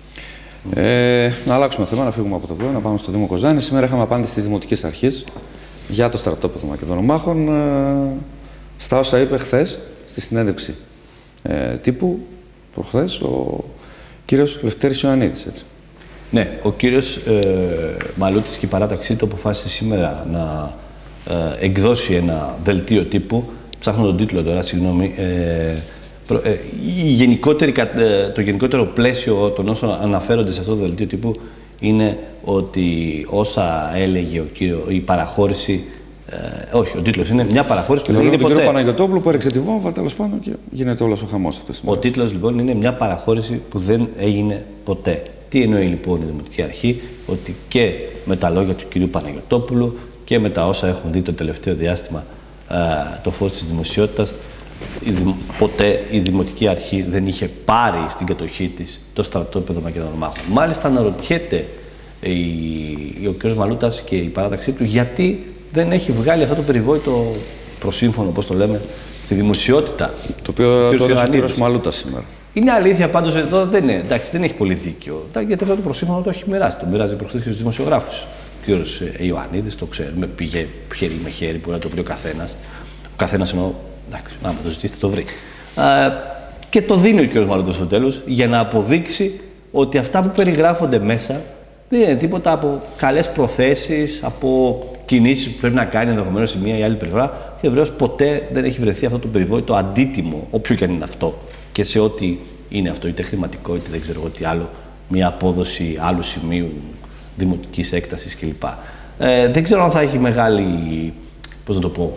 Ε, να αλλάξουμε θέμα, να φύγουμε από το Βόλο, να πάμε στο Δήμο Κοζάνη. Σήμερα είχαμε απάντηση στις Δημοτικές Αρχές για το στρατόπεδο Μακεδονομάχων, ε, στα όσα είπε χθες στη συνέντευξη ε, τύπου προχθές ο κύριος Λευτέρης Ιωαννίδης. Έτσι. Ναι, ο κύριος ε, Μαλούτης και η παράταξή του αποφάσισε σήμερα να ε, εκδώσει ένα δελτίο τύπου. Ψάχνω τον τίτλο τώρα, συγγνώμη. Ε, προ, ε, η γενικότερη, ε, το γενικότερο πλαίσιο των όσων αναφέρονται σε αυτό το δελτίο τύπου είναι ότι όσα έλεγε ο κύριο, η παραχώρηση. Ε, όχι, ο τίτλος είναι μια παραχώρηση που δεν έγινε ποτέ. Τον κύριο Παναγιωτόπουλου που έριξε τη βόμβα, τέλος πάντων, και γίνεται όλος ο χαμός αυτές. Ο τίτλος λοιπόν είναι μια παραχώρηση που δεν έγινε ποτέ. Τι εννοεί λοιπόν η Δημοτική Αρχή? Ότι και με τα λόγια του κυρίου Παναγιωτόπουλου και με τα όσα έχουν δει το τελευταίο διάστημα ε, το φως της δημοσιότητας, η, ποτέ η Δημοτική Αρχή δεν είχε πάρει στην κατοχή της το στρατόπεδο Μακεδονών Μάχων. Μάλιστα αναρωτιέται η, η, ο κ. Μαλούτας και η παράταξή του γιατί δεν έχει βγάλει αυτό το περιβόητο προσύμφωνο, όπως το λέμε, στη δημοσιότητα. Το οποίο το έδωσε ο κ. Μαλούτας σήμερα. Είναι αλήθεια πάντως εδώ δεν είναι. Εντάξει, δεν έχει πολύ δίκιο. Γιατί αυτό το προσύμφωνο το έχει μοιράσει. Το μοιράζει προχθές και στους δημοσιογράφους. Ο κ. Ιωαννίδης το ξέρουμε. Πήγε χέρι με χέρι, μπορεί να το βρει ο καθένας. Ο καθένας εννοώ, εντάξει, άμα το ζητήσετε το βρει. Α, και το δίνει ο κ. Μαλούτας στο τέλος για να αποδείξει ότι αυτά που περιγράφονται μέσα δεν είναι τίποτα από καλές προθέσεις, από κινήσεις που πρέπει να κάνει ενδεχομένως σε μία ή άλλη πλευρά. Και βεβαίως ποτέ δεν έχει βρεθεί αυτό το περιβόητο αντίτιμο, όποιο και αν είναι αυτό. Και σε ό,τι είναι αυτό, είτε χρηματικό, είτε δεν ξέρω εγώ τι άλλο, μια απόδοση άλλου σημείου δημοτικής έκτασης κλπ. Ε, δεν ξέρω αν θα έχει μεγάλη, πώς να το πω,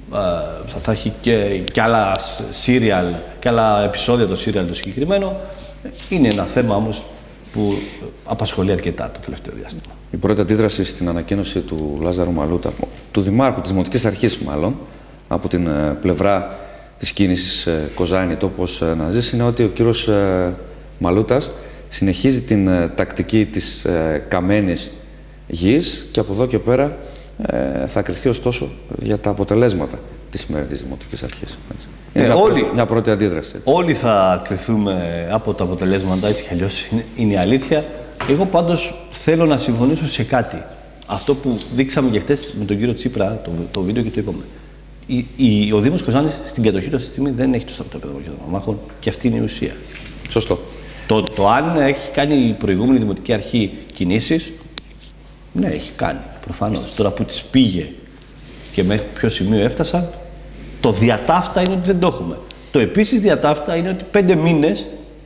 ε, θα έχει και, και άλλα serial, και άλλα επεισόδια το serial το συγκεκριμένο. Είναι ένα θέμα όμως που απασχολεί αρκετά το τελευταίο διάστημα. Η πρώτη αντίδραση στην ανακοίνωση του Λάζαρου Μαλούτα, του Δημάρχου της Δημοτικής Αρχής μάλλον, από την πλευρά της κίνησης Κοζάνη τόπος να ζήσει, είναι ότι ο κύριος Μαλούτας συνεχίζει την τακτική της καμένης γης και από εδώ και πέρα θα κριθεί ωστόσο για τα αποτελέσματα της σημερινής Δημοτικής Αρχής. Έτσι. Είναι ναι, μια, όλοι, πρώτη, μια πρώτη αντίδραση. Έτσι. Όλοι θα κριθούμε από τα αποτελέσματα, έτσι κι αλλιώς είναι, είναι η αλήθεια. Εγώ πάντως θέλω να συμφωνήσω σε κάτι. Αυτό που δείξαμε και χτες με τον κύριο Τσίπρα, το, το βίντεο και το είπαμε. Η, η, ο Δήμος Κοζάνης στην κατοχή του αυτή τη στιγμή δεν έχει το στρατόπεδο Μακεδονών Μάχων και αυτή είναι η ουσία. Σωστό. Το, το αν έχει κάνει η προηγούμενη Δημοτική Αρχή κινήσεις, ναι, έχει κάνει προφανώς. Τώρα που τις πήγε και μέχρι ποιο σημείο έφτασαν, το διατάφτα είναι ότι δεν το έχουμε. Το επίσης διατάφτα είναι ότι πέντε μήνες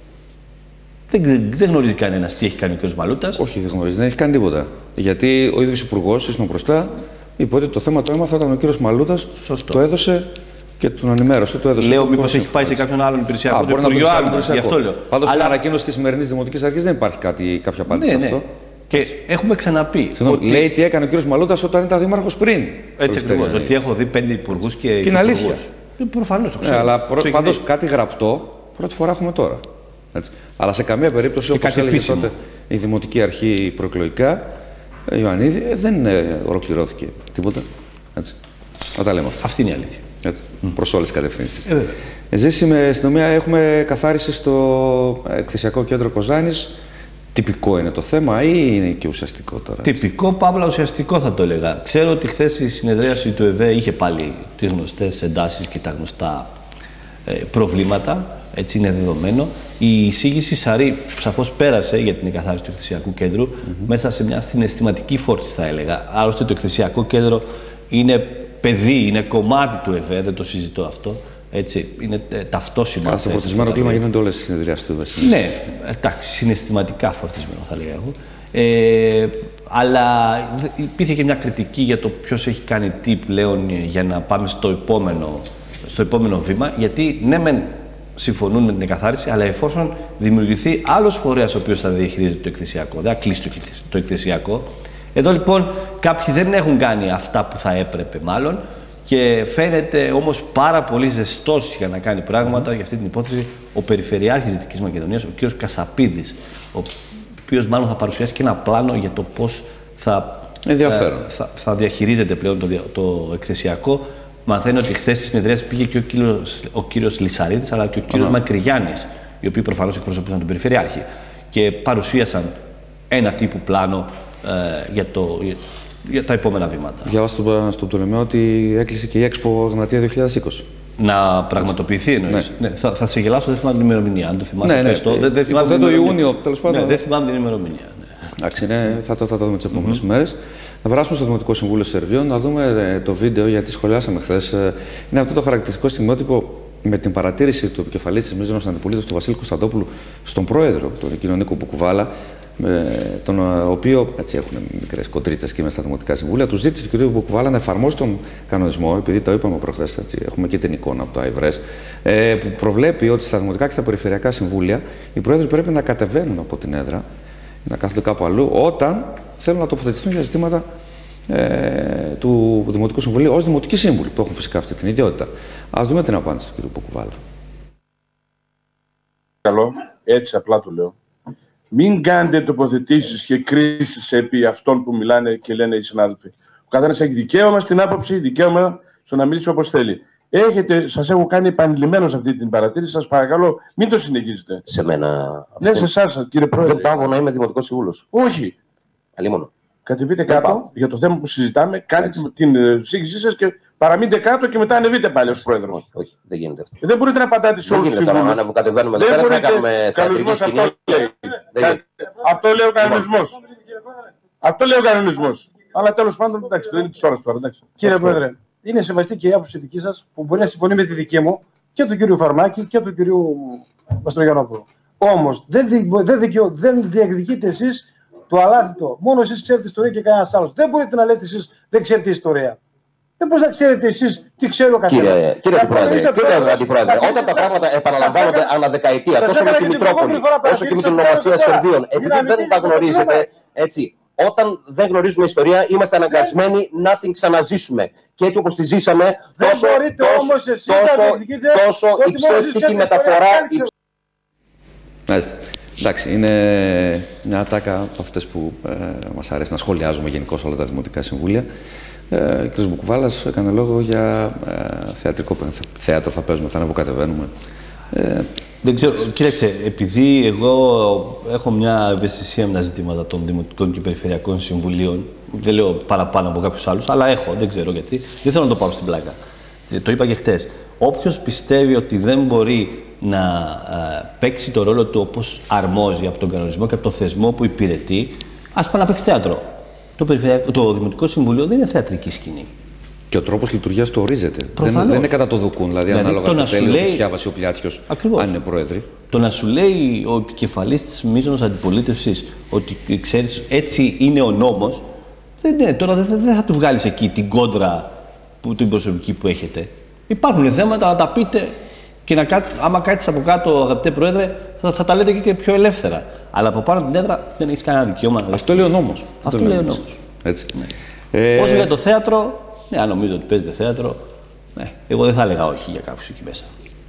δεν, δεν γνωρίζει κανένας τι έχει κάνει ο κ. Μαλούτας. Όχι, δεν γνωρίζει, δεν έχει κάνει τίποτα. Γιατί ο ίδιος υπουργός, ήσουν μπροστά, είπε ότι το θέμα το έμαθα όταν ο κ. Μαλούτας το έδωσε και τον ενημέρωσε. Το έδωσε. Λέω, μήπως έχει πάει σε κάποιον άλλον υπηρεσιακό. Α, το μπορεί να Υπουργείο Άμυνας, γι' αυτό λέω. Πάντως Αλλά... στην ανακοίνωση της σημερινής Δημοτικής Αρχής δεν υπάρχει κάτι, κάποια απάντηση ναι, σε αυτό. Ναι. Και έχουμε ξαναπεί. Ότι... Λέει τι έκανε ο κ. Μαλούτας όταν ήταν δήμαρχος πριν. Έτσι ακριβώς. Ότι έχω δει πέντε υπουργούς και. Και είναι αλήθεια. Προφανώς το ξέρω. Ναι, αλλά προ... πάντως κάτι γραπτό πρώτη φορά έχουμε τώρα. Έτσι. Αλλά σε καμία περίπτωση, όπως έλεγε επίσημο. τότε η Δημοτική Αρχή προεκλογικά, Ιωαννίδη, δεν ε, ολοκληρώθηκε τίποτα. Έτσι. Να τα λέμε αυτά. Αυτή είναι η αλήθεια. Έτσι. Mm. Προς όλες τις κατευθύνσεις. Ε, Εσείς με αστυνομία έχουμε καθάριση στο εκθεσιακό κέντρο Κοζάνης. Τυπικό είναι το θέμα ή είναι και ουσιαστικό τώρα? Τυπικό, παύλα ουσιαστικό θα το έλεγα. Ξέρω ότι χθες η συνεδρίαση του ΕΒΕ είχε πάλι τις γνωστές εντάσεις και τα γνωστά ε, προβλήματα. Έτσι είναι δεδομένο. Η εισήγηση Σαρή σαφώς πέρασε για την εκαθάριση του εκθεσιακού κέντρου mm-hmm. μέσα σε μια συναισθηματική φόρτιση, θα έλεγα. Άλλωστε, το εκθεσιακό κέντρο είναι παιδί, είναι κομμάτι του ΕΒΕ, δεν το συζητώ αυτό. Έτσι, είναι ε, ταυτόσιμα. Καλά, στο φορτισμένο κλίμα γίνονται όλες τις συνεδριάσεις του ΕΒΕ. Ναι, εντάξει, συναισθηματικά φορτισμένο θα λέγα εγώ. Ε, αλλά υπήρχε και μια κριτική για το ποιος έχει κάνει τι πλέον για να πάμε στο επόμενο, στο επόμενο βήμα. Γιατί ναι, μεν συμφωνούν με την εκαθάριση, αλλά εφόσον δημιουργηθεί άλλος φορέας ο οποίος θα διαχειρίζεται το εκθεσιακό, δεν θα κλείσει το εκθεσιακό. Εδώ λοιπόν κάποιοι δεν έχουν κάνει αυτά που θα έπρεπε μάλλον. Και φαίνεται όμως πάρα πολύ ζεστός για να κάνει πράγματα για αυτή την υπόθεση ο Περιφερειάρχης Δυτικής Μακεδονίας, ο κ. Κασαπίδης, ο οποίος μάλλον θα παρουσιάσει και ένα πλάνο για το πώς θα, ε, θα, θα διαχειρίζεται πλέον το, το εκθεσιακό. Μαθαίνω ότι χθες στη συνεδρία πήγε και ο κύριος, ο κύριος Λυσαρίδης αλλά και ο κύριος uh-huh. Μακρυγιάννης, οι οποίοι προφανώς εκπροσωπούσαν τον Περιφερειάρχη και παρουσίασαν ένα τύπου πλάνο ε, για το. Για τα επόμενα βήματα. Διάβασα στον Πτολεμαίο ότι έκλεισε και η Expo Εγνατία δύο χιλιάδες είκοσι. Να πραγματοποιηθεί εννοείς. Ναι. Ναι, θα, θα σε γελάσω, δεν θυμάμαι την ημερομηνία. Αν το θυμάσαι, ναι, ναι. αυτό, δεν, δεν θυμάμαι την το Ιούνιο, τέλος πάντων. Ναι, δεν θυμάμαι την ημερομηνία. Ναι. Εντάξει, ναι, θα, το, θα το δούμε τις επόμενες mm-hmm. μέρες. Να περάσουμε στο Δημοτικό Συμβούλιο Σερβίων, να δούμε ε, το βίντεο, γιατί σχολιάσαμε χθες. Ε, είναι αυτό το χαρακτηριστικό στιγμιότυπο με την παρατήρηση του επικεφαλής της μείζωνος αντιπολίτευσης του Βασίλη Κωνσταντόπουλου στον πρόεδρο, τον κύριο Νίκο Μπουκουβάλα, με τον οποίο έτσι, έχουν μικρές κοντρίτσες και με στα Δημοτικά Συμβούλια, του ζήτησε του κ. Μπουκουβάλα να εφαρμόσει τον κανονισμό, επειδή το είπαμε προχθές, έχουμε και την εικόνα από το ΑΙΒΡΕΣ, ε, που προβλέπει ότι στα Δημοτικά και στα Περιφερειακά Συμβούλια οι πρόεδροι πρέπει να κατεβαίνουν από την έδρα, να κάθονται κάπου αλλού, όταν θέλουν να τοποθετηθούν για ζητήματα ε, του Δημοτικού Συμβουλίου ως Δημοτικοί Σύμβουλοι, που έχουν φυσικά αυτή την ιδιότητα. Ας δούμε την απάντηση του κ. Μπουκουβάλα. Καλό, έτσι απλά το λέω. Μην κάνετε τοποθετήσεις και κρίσεις επί αυτών που μιλάνε και λένε οι συνάδελφοι. Ο καθένας έχει δικαίωμα στην άποψη, δικαίωμα στο να μιλήσει όπως θέλει. Έχετε, σας έχω κάνει επανειλημμένως αυτή την παρατήρηση, σας παρακαλώ μην το συνεχίζετε. Σε μένα. Ναι, σε εσάς, κύριε Πρόεδρε. Δεν πάω να είμαι Δημοτικός Σύμβουλος. Όχι. Αλλήμον. Κατεβείτε κάτω για το θέμα που συζητάμε, κάντε την εισήγησή σας και παραμείνετε κάτω και μετά ανεβείτε πάλι ως Πρόεδρο. Όχι, δεν γίνεται αυτό. Δεν μπορείτε να πατάτε σε όλους τους συμβούλους. Αν κατεβαίνουμε εδώ πέρα θα κάνουμε θεατρική σκηνή. Αυτό λέει ο κανονισμός. Αυτό λέει ο κανονισμός. Αλλά τέλος πάντων, εντάξει, δεν είναι της ώρας τώρα. Κύριε Πρόεδρε, είναι σεβαστή και η άποψη δική σας που μπορεί να συμφωνεί με τη δική μου και του κυρίου Φαρμάκη και του κυρίου Μαστρογιαννόπουλου. Όμως δεν, δεν, δεν διεκδικείτε εσείς το αλάθητο. Μόνο εσείς ξέρετε ιστορία και κανένας άλλος. Δεν μπορείτε να λέτε εσείς δεν ξέρετε ιστορία. Δεν μπορείτε να ξέρετε εσείς τι ξέρει ο καθένας. Κύριε, κύριε Αντιπρόεδρε, κύριε Αντιπρόεδρε, όταν τα πράγματα επαναλαμβάνονται ανά δεκαετία, τόσο με τη Μητρόπολη, όσο και με την ονομασία Σερβίων, επειδή δεν τα γνωρίζετε, έτσι, όταν δεν γνωρίζουμε ιστορία, είμαστε αναγκασμένοι να την ξαναζήσουμε. Και έτσι όπως τη ζήσαμε, τόσο, τόσο, τόσο, τόσο η ψεύτικη μεταφορά. Μάλιστα. Εντάξει, είναι μια ατάκα από αυτές που ε, μας αρέσει να σχολιάζουμε γενικώς όλα τα Δημοτικά Συμβούλια. Ε, ο κ. Μπουκουβάλας έκανε λόγο για ε, θεατρικό θέατρο θα παίζουμε, θα ανεβοκατεβαίνουμε. Ε, Δεν ξέρω, κοίταξε, επειδή εγώ έχω μια ευαισθησία με τα ζητήματα των Δημοτικών και Περιφερειακών Συμβουλίων, δεν λέω παραπάνω από κάποιους άλλους, αλλά έχω, δεν ξέρω γιατί, δεν θέλω να το πάω στην πλάκα. Το είπα και χτες. Όποιος πιστεύει ότι δεν μπορεί να α, παίξει το ρόλο του όπως αρμόζει από τον κανονισμό και από τον θεσμό που υπηρετεί, ας πάει να παίξει θέατρο. Το, το Δημοτικό Συμβουλίο δεν είναι θεατρική σκηνή. Και ο τρόπος λειτουργίας του ορίζεται. Δεν, δεν είναι κατά το δοκούν, δηλαδή, δηλαδή ανάλογα με το θέλει λέει... ο Πιτσιάβας ή ο Πλιάτιος, αν είναι πρόεδροι. Το να σου λέει ο επικεφαλής της μείζωνος αντιπολίτευσης ότι ξέρεις έτσι είναι ο νόμος, δεν είναι. Τώρα δεν θα, δεν θα του βγάλεις εκεί την κόντρα που, την προσωπική που έχετε. Υπάρχουν θέματα να τα πείτε και να, άμα κάτσεις από κάτω, αγαπητέ Πρόεδρε, θα, θα τα λέτε και πιο ελεύθερα. Αλλά από πάνω την έδρα δεν έχεις κανένα δικαίωμα. Αυτό λέει ο νόμος. Αυτό, Αυτό λέει ο νόμος. Έτσι. Ναι. Ε... Όσο για το θέατρο, ναι, αν νομίζω ότι παίζετε θέατρο, ναι, εγώ δεν θα έλεγα όχι για κάποιους εκεί μέσα.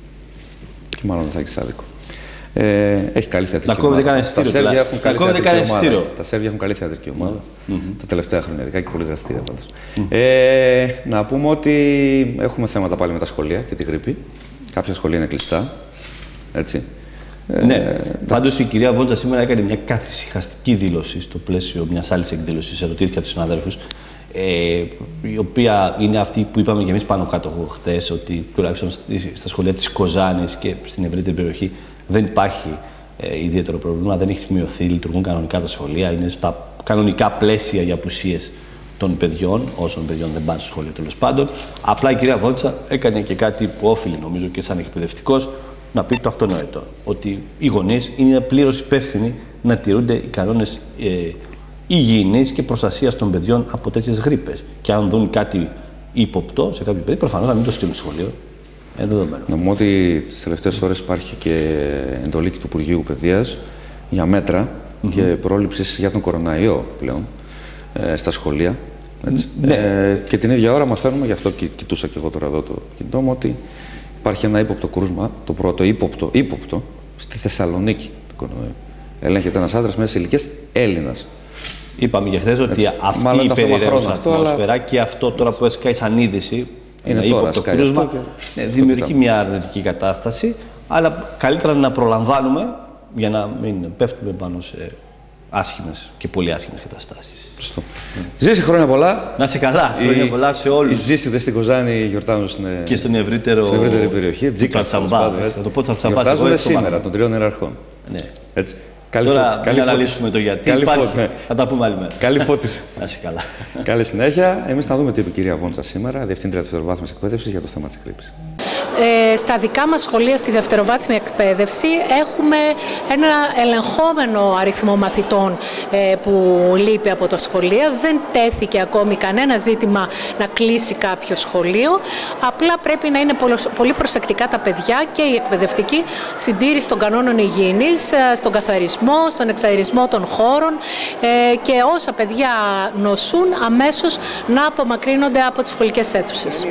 Και μάλλον δεν θα έχεις άδικο. Ε, έχει καλή θεατρική ομάδα. Τα Σέρβια έχουν καλή θεατρική ομάδα. Τα Σέρβια έχουν καλή θεατρική ομάδα. Mm-hmm. Τα τελευταία χρόνια, ειδικά και πολύ δραστήρια πάντως. Mm-hmm. ε, να πούμε ότι έχουμε θέματα πάλι με τα σχολεία και την γρήπη. Κάποια σχολεία είναι κλειστά. Έτσι. Ναι, ε, πάντως η κυρία Βόλτζα σήμερα έκανε μια καθησυχαστική δήλωση στο πλαίσιο μιας άλλης εκδήλωσης. Ερωτήθηκε από τους συναδέλφους. Ε, η οποία είναι αυτή που είπαμε και εμείς πάνω κάτω χθες, ότι τουλάχιστον στα σχολεία της Κοζάνης και στην ευρύτερη περιοχή δεν υπάρχει ε, ιδιαίτερο πρόβλημα, δεν έχει σημειωθεί, λειτουργούν κανονικά τα σχολεία, είναι στα κανονικά πλαίσια για απουσίες των παιδιών, όσων παιδιών δεν πάνε στο σχολείο τέλος πάντων. Απλά η κυρία Βόλτσα έκανε και κάτι που όφιλε νομίζω και σαν εκπαιδευτικός να πει το αυτονόητο, ότι οι γονείς είναι πλήρως υπεύθυνοι να τηρούνται οι κανόνες ε, υγιεινής και προστασίας των παιδιών από τέτοιες γρίπες. Και αν δουν κάτι ύποπτο σε κάποιο παιδί, προφανώς να μην το στείλουν στο σχολείο. Είναι δεδομένο. Να πούμε ότι τις τελευταίες ώρες υπάρχει και εντολή του Υπουργείου Παιδείας για μέτρα mm-hmm. και πρόληψης για τον κοροναϊό πλέον ε, στα σχολεία. Έτσι. Mm-hmm. Ε, και την ίδια ώρα μαθαίνουμε, γι' αυτό και κοιτούσα και εγώ τώρα εδώ το κινητό μου, ότι υπάρχει ένα ύποπτο κρούσμα, το πρώτο ύποπτο, ύποπτο στη Θεσσαλονίκη του κορονοϊού. Ελέγχεται ένας άντρας μέσα σε ηλικίες Έλληνας. Είπαμε και χθες ότι έτσι. Αυτή Μάλλον η περιραίωσα ατμόσφαιρα αλλά... και αυτό τώρα που έσκαει σαν είδηση, είναι ένα ύποπτο κρούσμα, και... ναι, δημιουργεί μια αρνητική κατάσταση, αλλά καλύτερα να προλαμβάνουμε για να μην πέφτουμε πάνω σε άσχημες και πολύ άσχημες καταστάσεις. Mm. Ζήσει χρόνια πολλά. Να είσαι καλά. Χρόνια πολλά σε όλους. Οι ζήσιδες στην Κοζάνη γιορτάζουν στην, και στον ευρύτερο, στην ευρύτερη περιοχή. Τζίκα, τσαρτσαμπά. Θα το πω τσαρτσαμπά. Γιορτάζουμε σήμερα των τριών ιεραρχών. Ναι. Έτσι. Καλή Τώρα φώτιση. Καλή να αναλύσουμε το γιατί. Καλή Υπάρχει. φώτη, ναι. Θα τα πούμε άλλη μέρα. Καλή φώτιση. Να είσαι καλά. Καλή συνέχεια. Εμείς θα δούμε τι είπε η κυρία Βόντσα σήμερα, Διευθύντρια Δευτεροβάθμιας Εκπαίδευσης, για το θέμα της κρύπης. Ε, στα δικά μας σχολεία στη δευτεροβάθμια εκπαίδευση έχουμε ένα ελεγχόμενο αριθμό μαθητών ε, που λείπει από τα σχολεία. Δεν τέθηκε ακόμη κανένα ζήτημα να κλείσει κάποιο σχολείο. Απλά πρέπει να είναι πολύ προσεκτικά τα παιδιά και οι εκπαιδευτικοί στην τήρηση των κανόνων υγιεινής, στον καθαρισμό, στον εξαερισμό των χώρων ε, και όσα παιδιά νοσούν αμέσως να απομακρύνονται από τις σχολικές αίθουσες.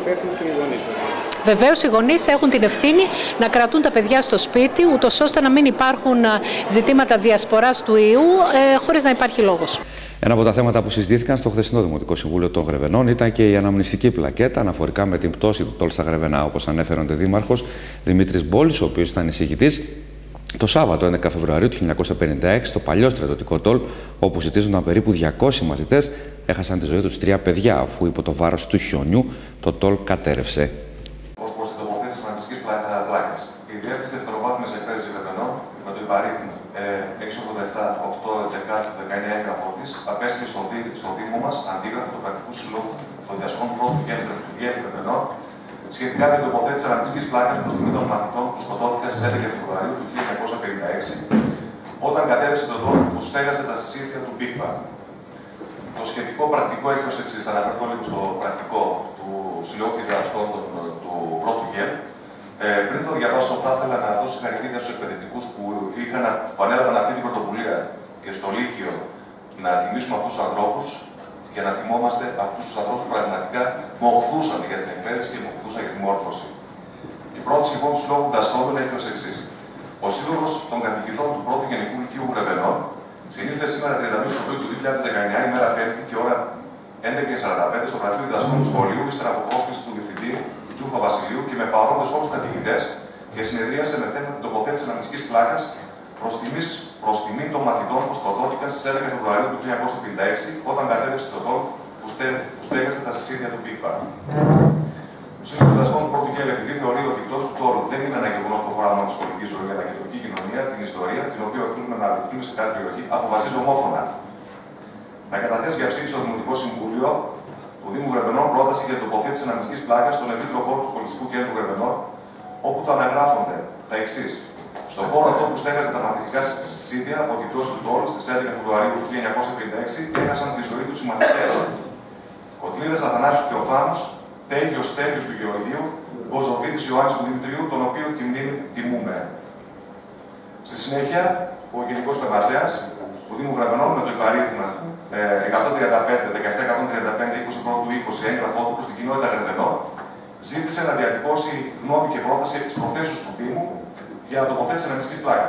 Βεβαίως οι γονείς έχουν την ευθύνη να κρατούν τα παιδιά στο σπίτι, ούτως ώστε να μην υπάρχουν ζητήματα διασποράς του ιού, ε, χωρίς να υπάρχει λόγος. Ένα από τα θέματα που συζητήθηκαν στο χθεσινό Δημοτικό Συμβούλιο των Γρεβενών ήταν και η αναμνηστική πλακέτα αναφορικά με την πτώση του τόλ στα Γρεβενά, όπως ανέφερε ο Δήμαρχος Δημήτρης Μπόλης, ο οποίος ήταν εισηγητής το Σάββατο έντεκα Φεβρουαρίου του χίλια εννιακόσια πενήντα έξι στο παλιό στρατιωτικό τόλ, όπου ζητίζονταν περίπου διακόσιοι μαθητές, έχασαν τη ζωή τους τρία παιδιά, αφού υπό το βάρος του χιονιού το τόλ κατέρευσε. Ως προς την τοποθέτηση της αναμνηστικής πλάκας, η Διεύθυνση Δευτεροβάθμιας Εκπαίδευσης Γρεβενών, με το υπαρίθμο έξι ογδόντα επτά οκτώ δεκαέξι δεκαεννιά έγγραφό της, απέστειλε στο, δί, στο Δήμο μας αντίγραφο του Πρακτικού Συλλόγου των Διδασκών πρώτου Γέννη Γρεβενών σχετικά με την τοποθέτηση αναμνηστικής πλάκας προς τιμή των μαθητών που σκοτώθηκαν στις έντεκα Φεβρουαρίου του χίλια εννιακόσια πενήντα έξι, όταν κατέρευσε το τόλ που στέγασε τα συσίδια του Μπίκβα. Το σχετικό πρακτικό έχει ως εξής. Θα αναφερθώ λίγο στο πρακτικό του Συλλόγου Διδασκών του πρώτου ΓΕΛ. Ε, πριν το διαβάσω, θα ήθελα να δώσω συγχαρητήρια στους εκπαιδευτικούς που, είχαν, που ανέλαβαν αυτή την πρωτοβουλία και στο Λύκειο να τιμήσουμε αυτούς τους ανθρώπους και να θυμόμαστε αυτούς τους ανθρώπους που πραγματικά μοχθούσαν για την εκπαίδευση και μοχθούσαν για τη μόρφωση. Η πρόταση λοιπόν του Συλλόγου Διδασκόντων έχει ως εξής. Ο Σύλλογος των Καθηγητών του πρώτου Γενικού Λυκείου Γρεβενών συνήθιζε σήμερα τριάντα μία Οκτωβρίου του δύο χιλιάδες δεκαεννιά, ημέρα Πέμπτη και ώρα έντεκα και σαράντα πέντε στο γραφείο διδασκών του σχολείου, ύστερα από πρόσκληση του Διευθυντή Τζούφα Βασιλείου και με παρόντες όλους τους καθηγητές και συνεδρίασε με θέμα την τοποθέτηση αναμνηστικής πλάκας προς τιμή των μαθητών που σκοτώθηκαν στις έντεκα Φεβρουαρίου του χίλια εννιακόσια πενήντα έξι όταν κατέρευσε το τόλ που, στε, που στέγασε τα συσίδια του Μπίκβα. Ο Σύλλογος Διδασκών του πρώτου ΓΕΛ, επειδή θεωρεί ότι η πτώση του τόλου δεν είναι ένα γεγονός που αφορά μόνο τη σχολική ζωή αλλά και την τοπική κοινωνία, την ιστορία, την οποία οφείλουμε να αδικούμε σε κάθε περιοχή, αποφασίζει ομόφωνα να καταθέσει για ψήφιση στο Δημοτικό Συμβούλιο του Δήμου Γρεβενών πρόταση για τοποθέτηση αναμνηστικής πλάκας στον ευρύτερο χώρο του Πολιτιστικού Κέντρου Γρεβενών, όπου θα αναγράφονται τα εξής. Στον χώρο αυτό που στέγαζε τα μαθητικά συσίδια από την πτώση του τόλου στις έντεκα Φεβρουαρίου του χίλια εννιακόσια πενήντα έξι έχασαν τη ζωή τους οι μαθητές Κοτλίδας Αθανάσιου Θεοφάνους, Τέλειος Τέλειος του Γεωργίου, Μποζοβίτης Ιωάννης του Δημητρίου, τον οποίο τιμούμε. Στη συνέχεια, ο Γενικός Γραμματέας του Δήμου Γρεβενών με το υπαρίθμα εκατόν τριάντα πέντε δεκαεπτά εκατόν τριάντα πέντε είκοσι πρώτου είκοσι έγγραφό του προς την κοινότητα Γρεβενών, ζήτησε να διατυπώσει γνώμη και πρόταση επί της προθέσεως του Δήμου για να τοποθέτηση αναμνηστικής πλάκας.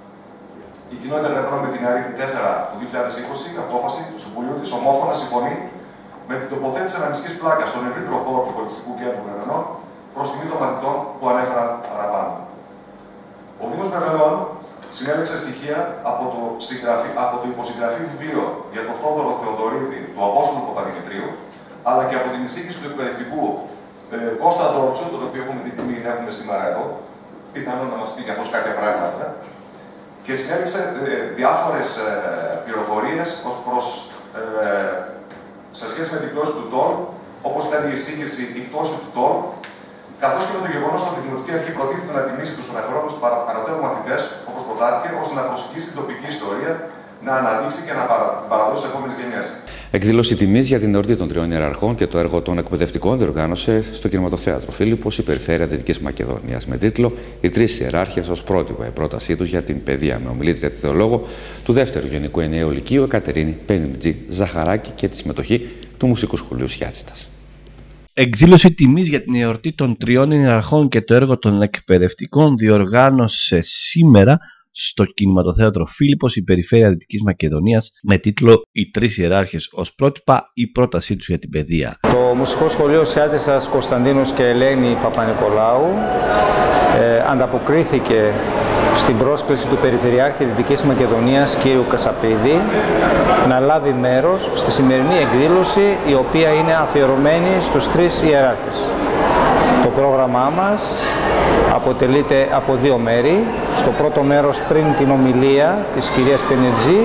Η κοινότητα Γρεβενών με την αρρύθμη τέσσερα του δύο χιλιάδες είκοσι, απόφαση του Συμβουλίου της, ομόφωνα συμφωνεί με την τοποθέτηση αναμνηστικής πλάκας στον ευρύτερο χώρο του Πολιτιστικού Κέντρου Γρεβενών προς τιμή των μαθητών που ανέφερα παραπάνω. Ο Δήμος Γρεβενών συνέλεξε στοιχεία από το, από το υποσυγγραφή βιβλίο για τον Θόδωρο Θεοδωρίδη του Απόστολου Παπαδημητρίου, αλλά και από την εισήγηση του εκπαιδευτικού ε, Κώστα Δόρτσου, τον οποίο έχουμε την τιμή να έχουμε σήμερα εδώ, πιθανόν να μας πει και αυτός κάποια πράγματα, και συνέλεξε ε, διάφορες ε, πληροφορίες ως προς ε, σε σχέση με την πτώση του τόλ, όπως ήταν η εισήγηση η πτώση του τόλ, καθώς και με το γεγονός ότι η Δημοτική Αρχή προτίθεται να τιμήσει τους αναφερόμενους ανωτέρου μαθητές, όπως προτάθηκε, ώστε να προσεγγίσει την τοπική ιστορία, να αναδείξει και να παραδώσει στις επόμενες γενιές. Εκδήλωση τιμής για την εορτή των τριών ιεραρχών και το έργο των εκπαιδευτικών διοργάνωσε στο Κινηματοθέατρο Φίλιππος η Περιφέρεια Δυτικής Μακεδονίας με τίτλο «Οι τρεις ιεράρχες ως πρότυπο». Η πρότασή τους για την παιδεία με ομιλήτρια τη θεολόγο του δεύτερου Γενικού Ενιαίου Λυκείου Εκατερίνη Πενιντζή Ζαχαράκη και τη συμμετοχή του Μουσικού Σχολείου Σιάτσιτας. Εκδήλωση τιμής για την εορτή των τριών ιεραρχών και το έργο των εκπαιδευτικών διοργάνωσε σήμερα στο κινηματοθέατρο Φίλιππος, η περιφέρεια Δυτικής Μακεδονίας, με τίτλο «Οι τρεις ιεράρχες ως πρότυπα, η πρότασή τους για την παιδεία». Το Μουσικό Σχολείο Σιάτισσας Κωνσταντίνος και Ελένη Παπα-Νικολάου ε, ανταποκρίθηκε στην πρόσκληση του Περιφερειάρχη Δυτικής Μακεδονίας κ. Κασαπίδη να λάβει μέρος στη σημερινή εκδήλωση, η οποία είναι αφιερωμένη στους τρεις ιεράρχες. Το πρόγραμμά μας αποτελείται από δύο μέρη. Στο πρώτο μέρος, πριν την ομιλία της κυρίας Πενετζή,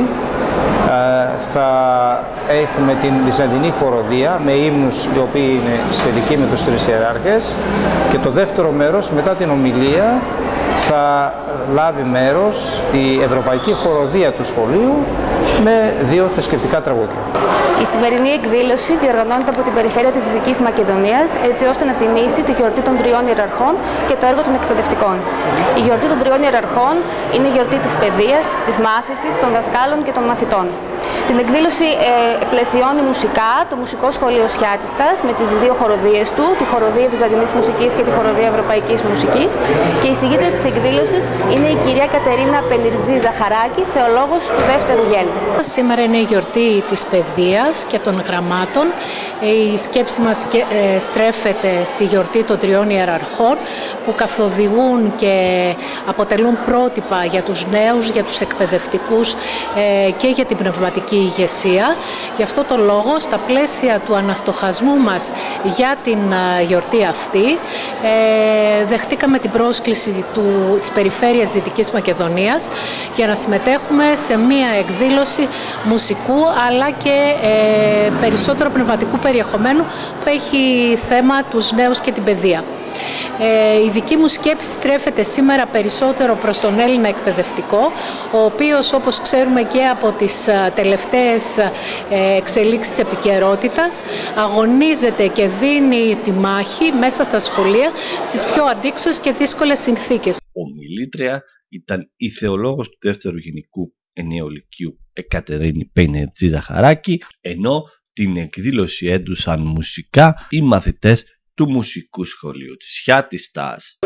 θα έχουμε την Βυζαντινή χοροδία με ύμνους οι οποίοι είναι σχετικοί με τους τρεις ιεράρχες, και το δεύτερο μέρος, μετά την ομιλία, θα λάβει μέρος η Ευρωπαϊκή Χοροδία του Σχολείου με δύο θρησκευτικά τραγούδια. Η σημερινή εκδήλωση διοργανώνεται από την Περιφέρεια της Δυτικής Μακεδονίας έτσι ώστε να τιμήσει τη γιορτή των τριών ιεραρχών και το έργο των εκπαιδευτικών. Η γιορτή των τριών ιεραρχών είναι η γιορτή της παιδείας, της μάθησης, των δασκάλων και των μαθητών. Την εκδήλωση ε, πλαισιώνει μουσικά το Μουσικό Σχολείο Σιάτισσας με τις δύο χοροδίες του, τη Χοροδία Βυζαντινής Μουσικής και τη Χοροδία Ευρωπαϊκής Μουσικής, και η συγγήτρια της εκδήλωσης είναι η κυρία Κατερίνα Πενιρτζή Ζαχαράκη, θεολόγος του δεύτερου γέλου. Σήμερα είναι η γιορτή της παιδείας και των γραμμάτων. Η σκέψη μας στρέφεται στη γιορτή των τριών ιεραρχών, που καθοδηγούν και αποτελούν πρότυπα για τους νέους, για τους εκπαιδευτικούς και για την πνευματική ηγεσία. Γι' αυτό το λόγο, στα πλαίσια του αναστοχασμού μας για την γιορτή αυτή, δεχτήκαμε την πρόσκληση του, της Περιφέρειας Δυτικής Μακεδονίας για να συμμετέχουμε σε μία εκδήλωση μουσικού αλλά και ε, περισσότερο πνευματικού περιεχομένου που έχει θέμα τους νέους και την παιδεία. Ε, η δική μου σκέψη στρέφεται σήμερα περισσότερο προς τον Έλληνα εκπαιδευτικό, ο οποίος, όπως ξέρουμε και από τις τελευταίες εξελίξεις της επικαιρότητας, αγωνίζεται και δίνει τη μάχη μέσα στα σχολεία στις πιο αντίξωες και δύσκολες συνθήκες. Ομιλήτρια ήταν η θεολόγος του δεύτερου γενικού ενιαίου λυκείου Εκατερίνη Πενιρτζή Ζαχαράκη, ενώ την εκδήλωση έντουσαν μουσικά οι μαθητές του Μουσικού Σχολείου της Σιάτισσας.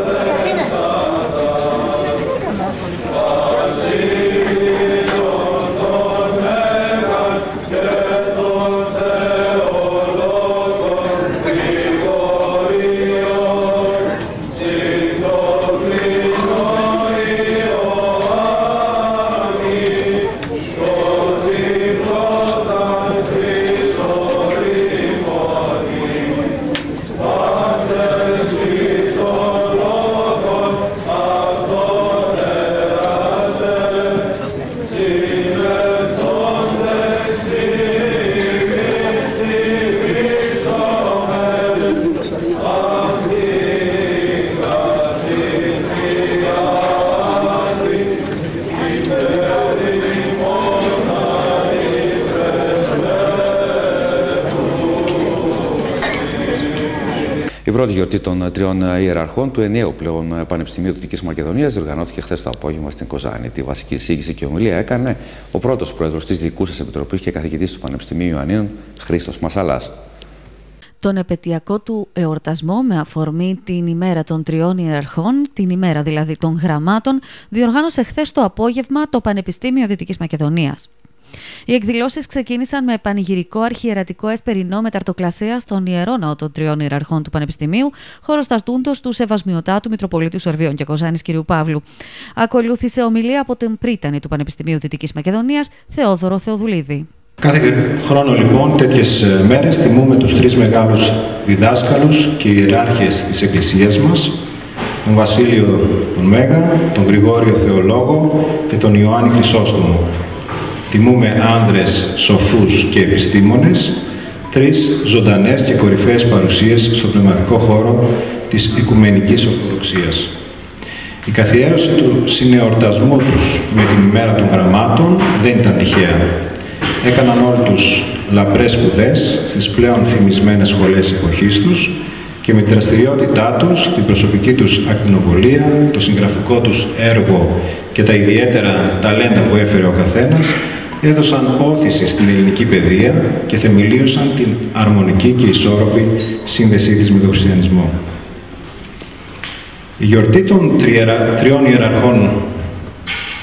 Η πρώτη γιορτή των τριών ιεραρχών του ενιαίου πλέον Πανεπιστημίου Δυτικής Μακεδονίας διοργανώθηκε χθες το απόγευμα στην Κοζάνη. Τη βασική εισήγηση και ομιλία έκανε ο πρώτος πρόεδρος της δικούσας επιτροπής και καθηγητής του Πανεπιστημίου Ιωαννίνων, Χρήστος Μασαλάς. Τον επετειακό του εορτασμό με αφορμή την ημέρα των τριών ιεραρχών, την ημέρα δηλαδή των γραμμάτων, διοργάνωσε χθες το απόγευμα το Πανεπιστήμιο Δυτικής Μακεδονίας. Οι εκδηλώσεις ξεκίνησαν με πανηγυρικό αρχιερατικό εσπερινό μεταρτοκλασία στον Ιερό Ναό των Τριών Ιεραρχών του Πανεπιστημίου, χωροστατούντος του Σεβασμιωτάτου Μητροπολίτου Σερβίων και Κοζάνης κ. Παύλου. Ακολούθησε ομιλία από τον πρίτανη του Πανεπιστημίου Δυτικής Μακεδονίας, Θεόδωρο Θεοδουλίδη. Κάθε χρόνο λοιπόν τέτοιες μέρες τιμούμε τους τρεις μεγάλους διδάσκαλους και ιεράρχες της Εκκλησίας μας, τον Βασίλειο τον Μέγα, τον Γρηγόριο Θεολόγο και τον Ιωάννη Χρυσόστομο. Τιμούμε άνδρες σοφούς και επιστήμονες, τρεις ζωντανές και κορυφαίες παρουσίες στο πνευματικό χώρο της Οικουμενικής Ορθοδοξίας. Η καθιέρωση του συνεορτασμού τους με την ημέρα των γραμμάτων δεν ήταν τυχαία. Έκαναν όλοι τους λαμπρές σπουδές στις πλέον φημισμένες σχολές εποχής τους και με τη δραστηριότητά τους, την προσωπική τους ακτινοβολία, το συγγραφικό τους έργο και τα ιδιαίτερα ταλέντα που έφερε ο καθένας, έδωσαν όθηση στην ελληνική παιδεία και θεμελίωσαν την αρμονική και ισόρροπη σύνδεσή της με τον χριστιανισμό. Η γιορτή των τριερα, τριών ιεραρχών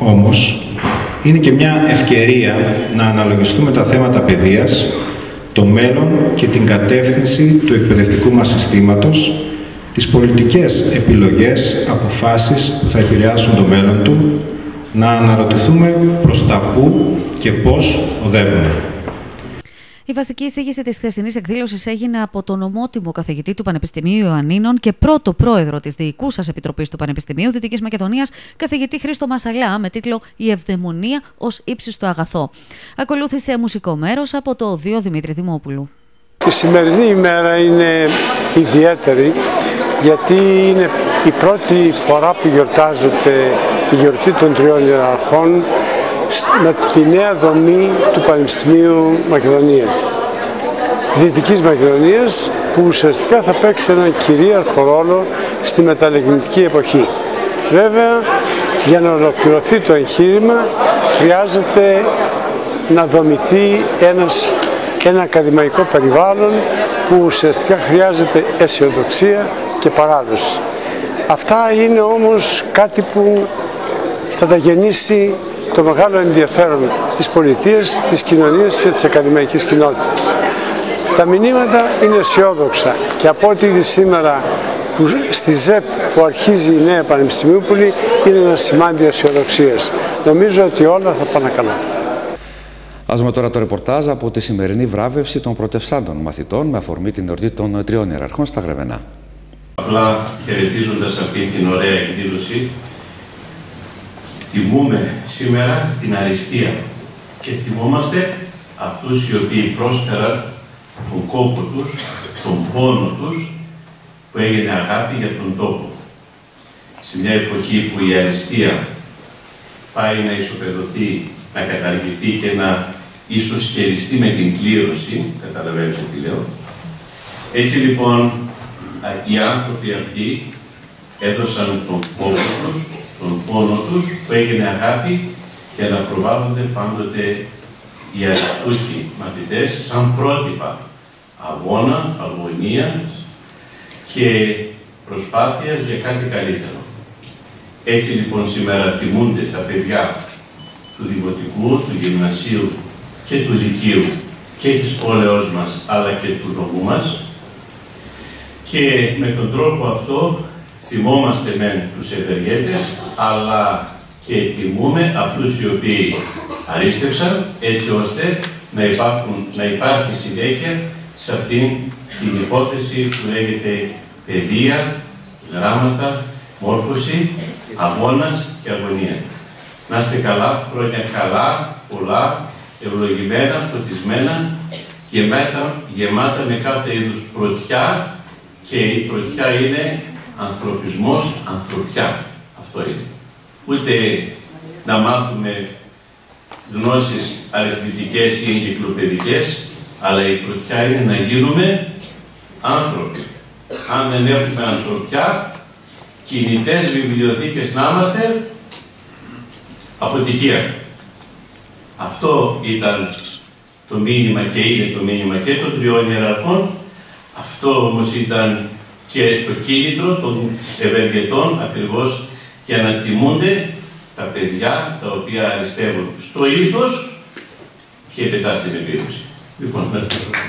Όμως, είναι και μια ευκαιρία να αναλογιστούμε τα θέματα παιδείας, το μέλλον και την κατεύθυνση του εκπαιδευτικού μας συστήματος, τις πολιτικές επιλογές, αποφάσεις που θα επηρεάσουν το μέλλον του, να αναρωτηθούμε προς τα πού και πώς οδεύουμε. Η βασική εισήγηση της χθεσινής εκδήλωσης έγινε από τον ομότιμο καθηγητή του Πανεπιστημίου Ιωαννίνων και πρώτο πρόεδρο της Διοικούσας Επιτροπής του Πανεπιστημίου Δυτικής Μακεδονίας, καθηγητή Χρήστο Μασαλά, με τίτλο «Η Ευδαιμονία ως ύψιστο αγαθό». Ακολούθησε μουσικό μέρος από το Οδείο Δημήτρη Δημόπουλου. Η σημερινή ημέρα είναι ιδιαίτερη, γιατί είναι η πρώτη φορά που γιορτάζεται η γιορτή των τριών ιεραρχών με τη νέα δομή του Πανεπιστημίου Μακεδονίας, Δυτικής Μακεδονίας, που ουσιαστικά θα παίξει έναν κυρίαρχο ρόλο στη μεταλλεκτική εποχή. Βέβαια, για να ολοκληρωθεί το εγχείρημα χρειάζεται να δομηθεί ένας, ένα ακαδημαϊκό περιβάλλον που ουσιαστικά χρειάζεται αισιοδοξία και παράδοση. Αυτά είναι όμως κάτι που θα τα γεννήσει το μεγάλο ενδιαφέρον της πολιτείας, της κοινωνίας και της ακαδημαϊκής κοινότητας. Τα μηνύματα είναι αισιόδοξα και από ό,τι ήδη σήμερα που στη ΖΕΠ που αρχίζει η νέα Πανεπιστημιούπολη είναι ένα σημάδι αισιοδοξίας. Νομίζω ότι όλα θα πάνε καλά. Ας δούμε τώρα το ρεπορτάζ από τη σημερινή βράβευση των πρωτευσάντων μαθητών με αφορμή την εορτή των τριών ιεραρχών στα Γρεβενά. Απλά χαιρετίζοντας αυτή την ωραία εκδήλωση, τιμούμε σήμερα την αριστεία και θυμόμαστε αυτούς οι οποίοι πρόσφεραν τον κόπο τους, τον πόνο τους, που έγινε αγάπη για τον τόπο. Σε μια εποχή που η αριστεία πάει να ισοπεδωθεί, να καταργηθεί και να ισοσκελιστεί με την κλήρωση, καταλαβαίνετε τι λέω. Έτσι λοιπόν οι άνθρωποι αυτοί έδωσαν τον κόπο τους, τον πόνο τους, που έγινε αγάπη, για να προβάλλονται πάντοτε οι αριστούχοι μαθητές σαν πρότυπα αγώνα, αγωνίας και προσπάθειας για κάτι καλύτερο. Έτσι λοιπόν σήμερα τιμούνται τα παιδιά του Δημοτικού, του Γυμνασίου και του Λυκείου και της πόλεως μας, αλλά και του νομού μας, και με τον τρόπο αυτό θυμόμαστε μεν τους ευεργέτες, αλλά και τιμούμε αυτούς οι οποίοι αρίστευσαν, έτσι ώστε να, υπάρχουν, να υπάρχει συνέχεια σε αυτήν την υπόθεση που λέγεται παιδεία, γράμματα, μόρφωση, αγώνας και αγωνία. Να είστε καλά, χρόνια καλά, πολλά, ευλογημένα, φωτισμένα, γεμάτα, γεμάτα με κάθε είδους πρωτιά, και η πρωτιά είναι ανθρωπισμός, ανθρωπιά. Αυτό είναι. Ούτε να μάθουμε γνώσεις αριθμητικές ή εγκυκλοπαιδικές, αλλά η πρωτιά είναι να γίνουμε άνθρωποι. Αν δεν έχουμε ανθρωπιά, κινητές βιβλιοθήκες να είμαστε, αποτυχία. Αυτό ήταν το μήνυμα και είναι το μήνυμα και των τριών ιεραρχών. Αυτό όμως ήταν και το κίνητρο των ευεργετών, ακριβώς για να τιμούνται τα παιδιά τα οποία αριστεύουν στο ήθος και μετά στην επίδοση. Λοιπόν, να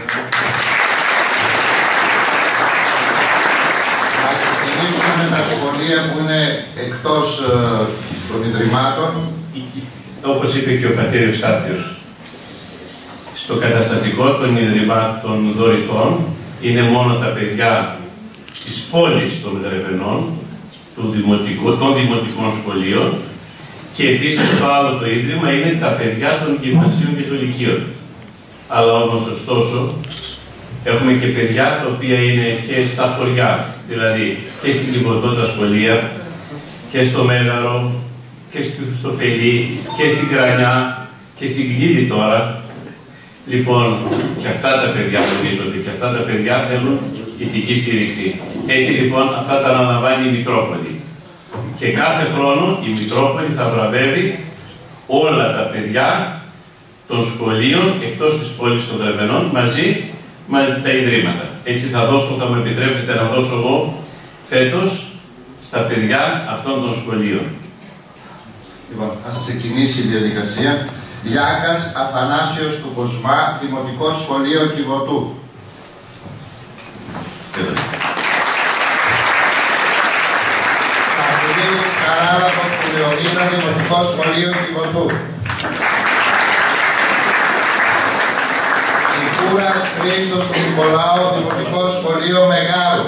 ξεκινήσουμε με τα σχολεία που είναι εκτός ε, των Ιδρυμάτων. Όπως είπε και ο πατήρ Ευστάθιος, στο καταστατικό των Ιδρυμάτων δωρητών είναι μόνο τα παιδιά της πόλης των Γρεβενών, των δημοτικών, των δημοτικών σχολείων, και επίσης το άλλο το Ίδρυμα είναι τα παιδιά των γυμνασίων και των λυκείων. Αλλά όμως ωστόσο έχουμε και παιδιά τα οποία είναι και στα χωριά, δηλαδή και στην Κυπροτότα σχολεία και στο Μέγαρο και στο Φελί και στην Κρανιά και στην Κλίδη τώρα. Λοιπόν, και αυτά τα παιδιά γνωρίζονται και αυτά τα παιδιά θέλουν ηθική στήριξη. Έτσι λοιπόν αυτά τα αναλαμβάνει η Μητρόπολη. Και κάθε χρόνο η Μητρόπολη θα βραβεύει όλα τα παιδιά των σχολείων εκτός της πόλης των Γρεβενών μαζί με τα ιδρύματα. Έτσι θα δώσω, θα μου επιτρέψετε να δώσω εγώ φέτος στα παιδιά αυτών των σχολείων. Λοιπόν, ας ξεκινήσει η διαδικασία. Λιάκας Αθανάσιος του Κοσμά, Δημοτικό Σχολείο Κιβωτού. Σταυρίδης Καράλαβος του Λεωνίδα, Δημοτικό Σχολείο Κιβωτού. Τσικούρας Χρήστος του Νικολάου, Δημοτικό Σχολείο Μεγάρου.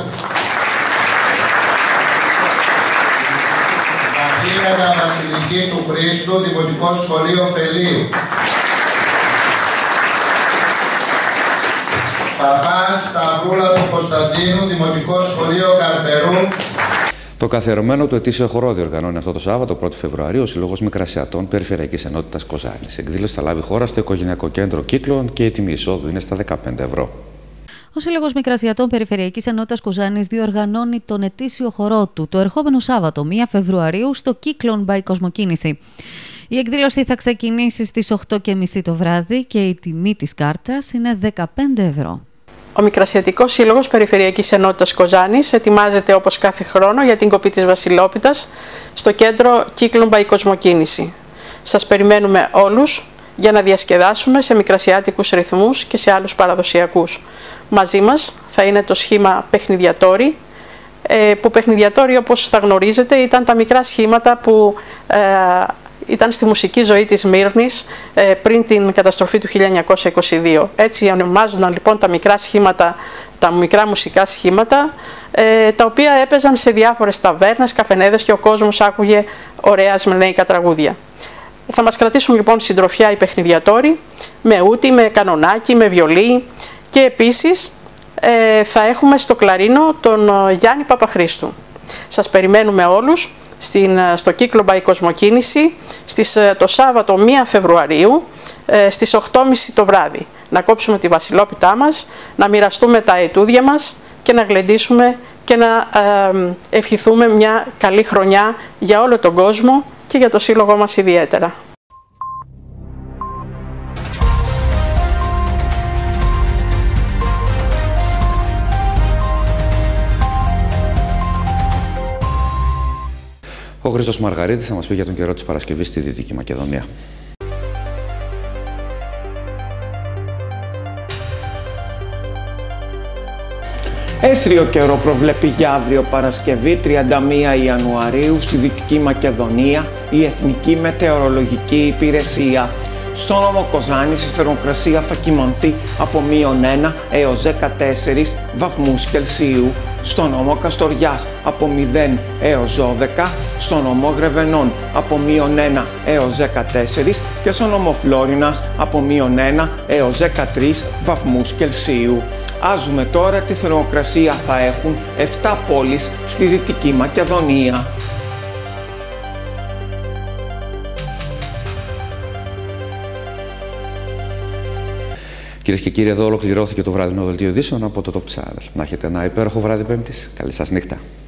Μαργίρενα Βασιλική του Χρήστου, Δημοτικό Σχολείο Φελίου. Παπάς Σταυρούλα του Κωνσταντίνου, Δημοτικό Σχολείο Καρπερού. Το καθιερωμένο του ετήσιο χορό διοργανώνει αυτό το Σάββατο, πρώτη Φεβρουαρίου, ο Σύλλογος Μικρασιατών Περιφερειακής Ενότητας Κοζάνης. Εκδήλωση θα λάβει χώρα στο Οικογενειακό Κέντρο Κύκλων και η τιμή εισόδου είναι στα δεκαπέντε ευρώ. Ο Σύλλογος Μικρασιατών Περιφερειακής Ενότητας Κοζάνης διοργανώνει τον ετήσιο χορό του το ερχόμενο Σάββατο, πρώτη Φεβρουαρίου, στο Κύκλον by Κοσμοκίνηση. Η εκδήλωση θα ξεκινήσει στις οκτώ και μισή το βράδυ και η τιμή της κάρτας είναι δεκαπέντε ευρώ. Ο Μικρασιατικός Σύλλογος Περιφερειακής Ενότητας Κοζάνης ετοιμάζεται όπως κάθε χρόνο για την κοπή της Βασιλόπιτας στο κέντρο Κύκλον by Κοσμοκίνηση. Σας περιμένουμε όλους για να διασκεδάσουμε σε μικρασιάτικους ρυθμούς και σε άλλους παραδοσιακούς. Μαζί μας θα είναι το σχήμα Παιχνιδιατόρι, που παιχνιδιατόρι, όπως θα γνωρίζετε, ήταν τα μικρά σχήματα που ε, ήταν στη μουσική ζωή της Μύρνης ε, πριν την καταστροφή του χίλια εννιακόσια είκοσι δύο. Έτσι ονομάζονταν λοιπόν τα μικρά σχήματα, τα μικρά μουσικά σχήματα, ε, τα οποία έπαιζαν σε διάφορες ταβέρνες, καφενέδες και ο κόσμος άκουγε ωραία σμυρνέικα τραγούδια. Θα μας κρατήσουν λοιπόν συντροφιά οι παιχνιδιατόροι, με ούτη, με κανονάκι, με βιολί και επίσης ε, θα έχουμε στο κλαρίνο τον Γιάννη Παπαχρήστου. Σας περιμένουμε όλους στην, στο κύκλο by Κοσμοκίνηση στις, το Σάββατο πρώτη Φεβρουαρίου ε, στις οκτώ και μισή το βράδυ. Να κόψουμε τη βασιλόπιτά μας, να μοιραστούμε τα ετούδια μας και να γλεντήσουμε και να ε, ευχηθούμε μια καλή χρονιά για όλο τον κόσμο και για το σύλλογό μας ιδιαίτερα. Ο Χρήστος Μαργαρίτης θα μας πει για τον καιρό της Παρασκευής στη Δυτική Μακεδονία. Έθριο καιρό προβλέπει για αύριο Παρασκευή τριάντα μία Ιανουαρίου στη Δυτική Μακεδονία η Εθνική Μετεωρολογική Υπηρεσία. Στο νόμο Κοζάνης η θερμοκρασία θα κυμανθεί από μείον ένα έως δεκατέσσερις βαθμούς Κελσίου. Στο νόμο Καστοριάς από μηδέν έως δώδεκα, στο νόμο Γρεβενών από μείον ένα έως δεκατέσσερις και στο νόμο Φλόρινας από μείον ένα έως δεκατρείς βαθμούς Κελσίου. Ας δούμε τώρα τι θερμοκρασία θα έχουν επτά πόλεις στη Δυτική Μακεδονία. Κυρίες και κύριοι, εδώ ολοκληρώθηκε το βραδινό δελτίο ειδήσεων από το Top Channel. Να έχετε ένα υπέροχο βράδυ Πέμπτης. Καλή σας νύχτα.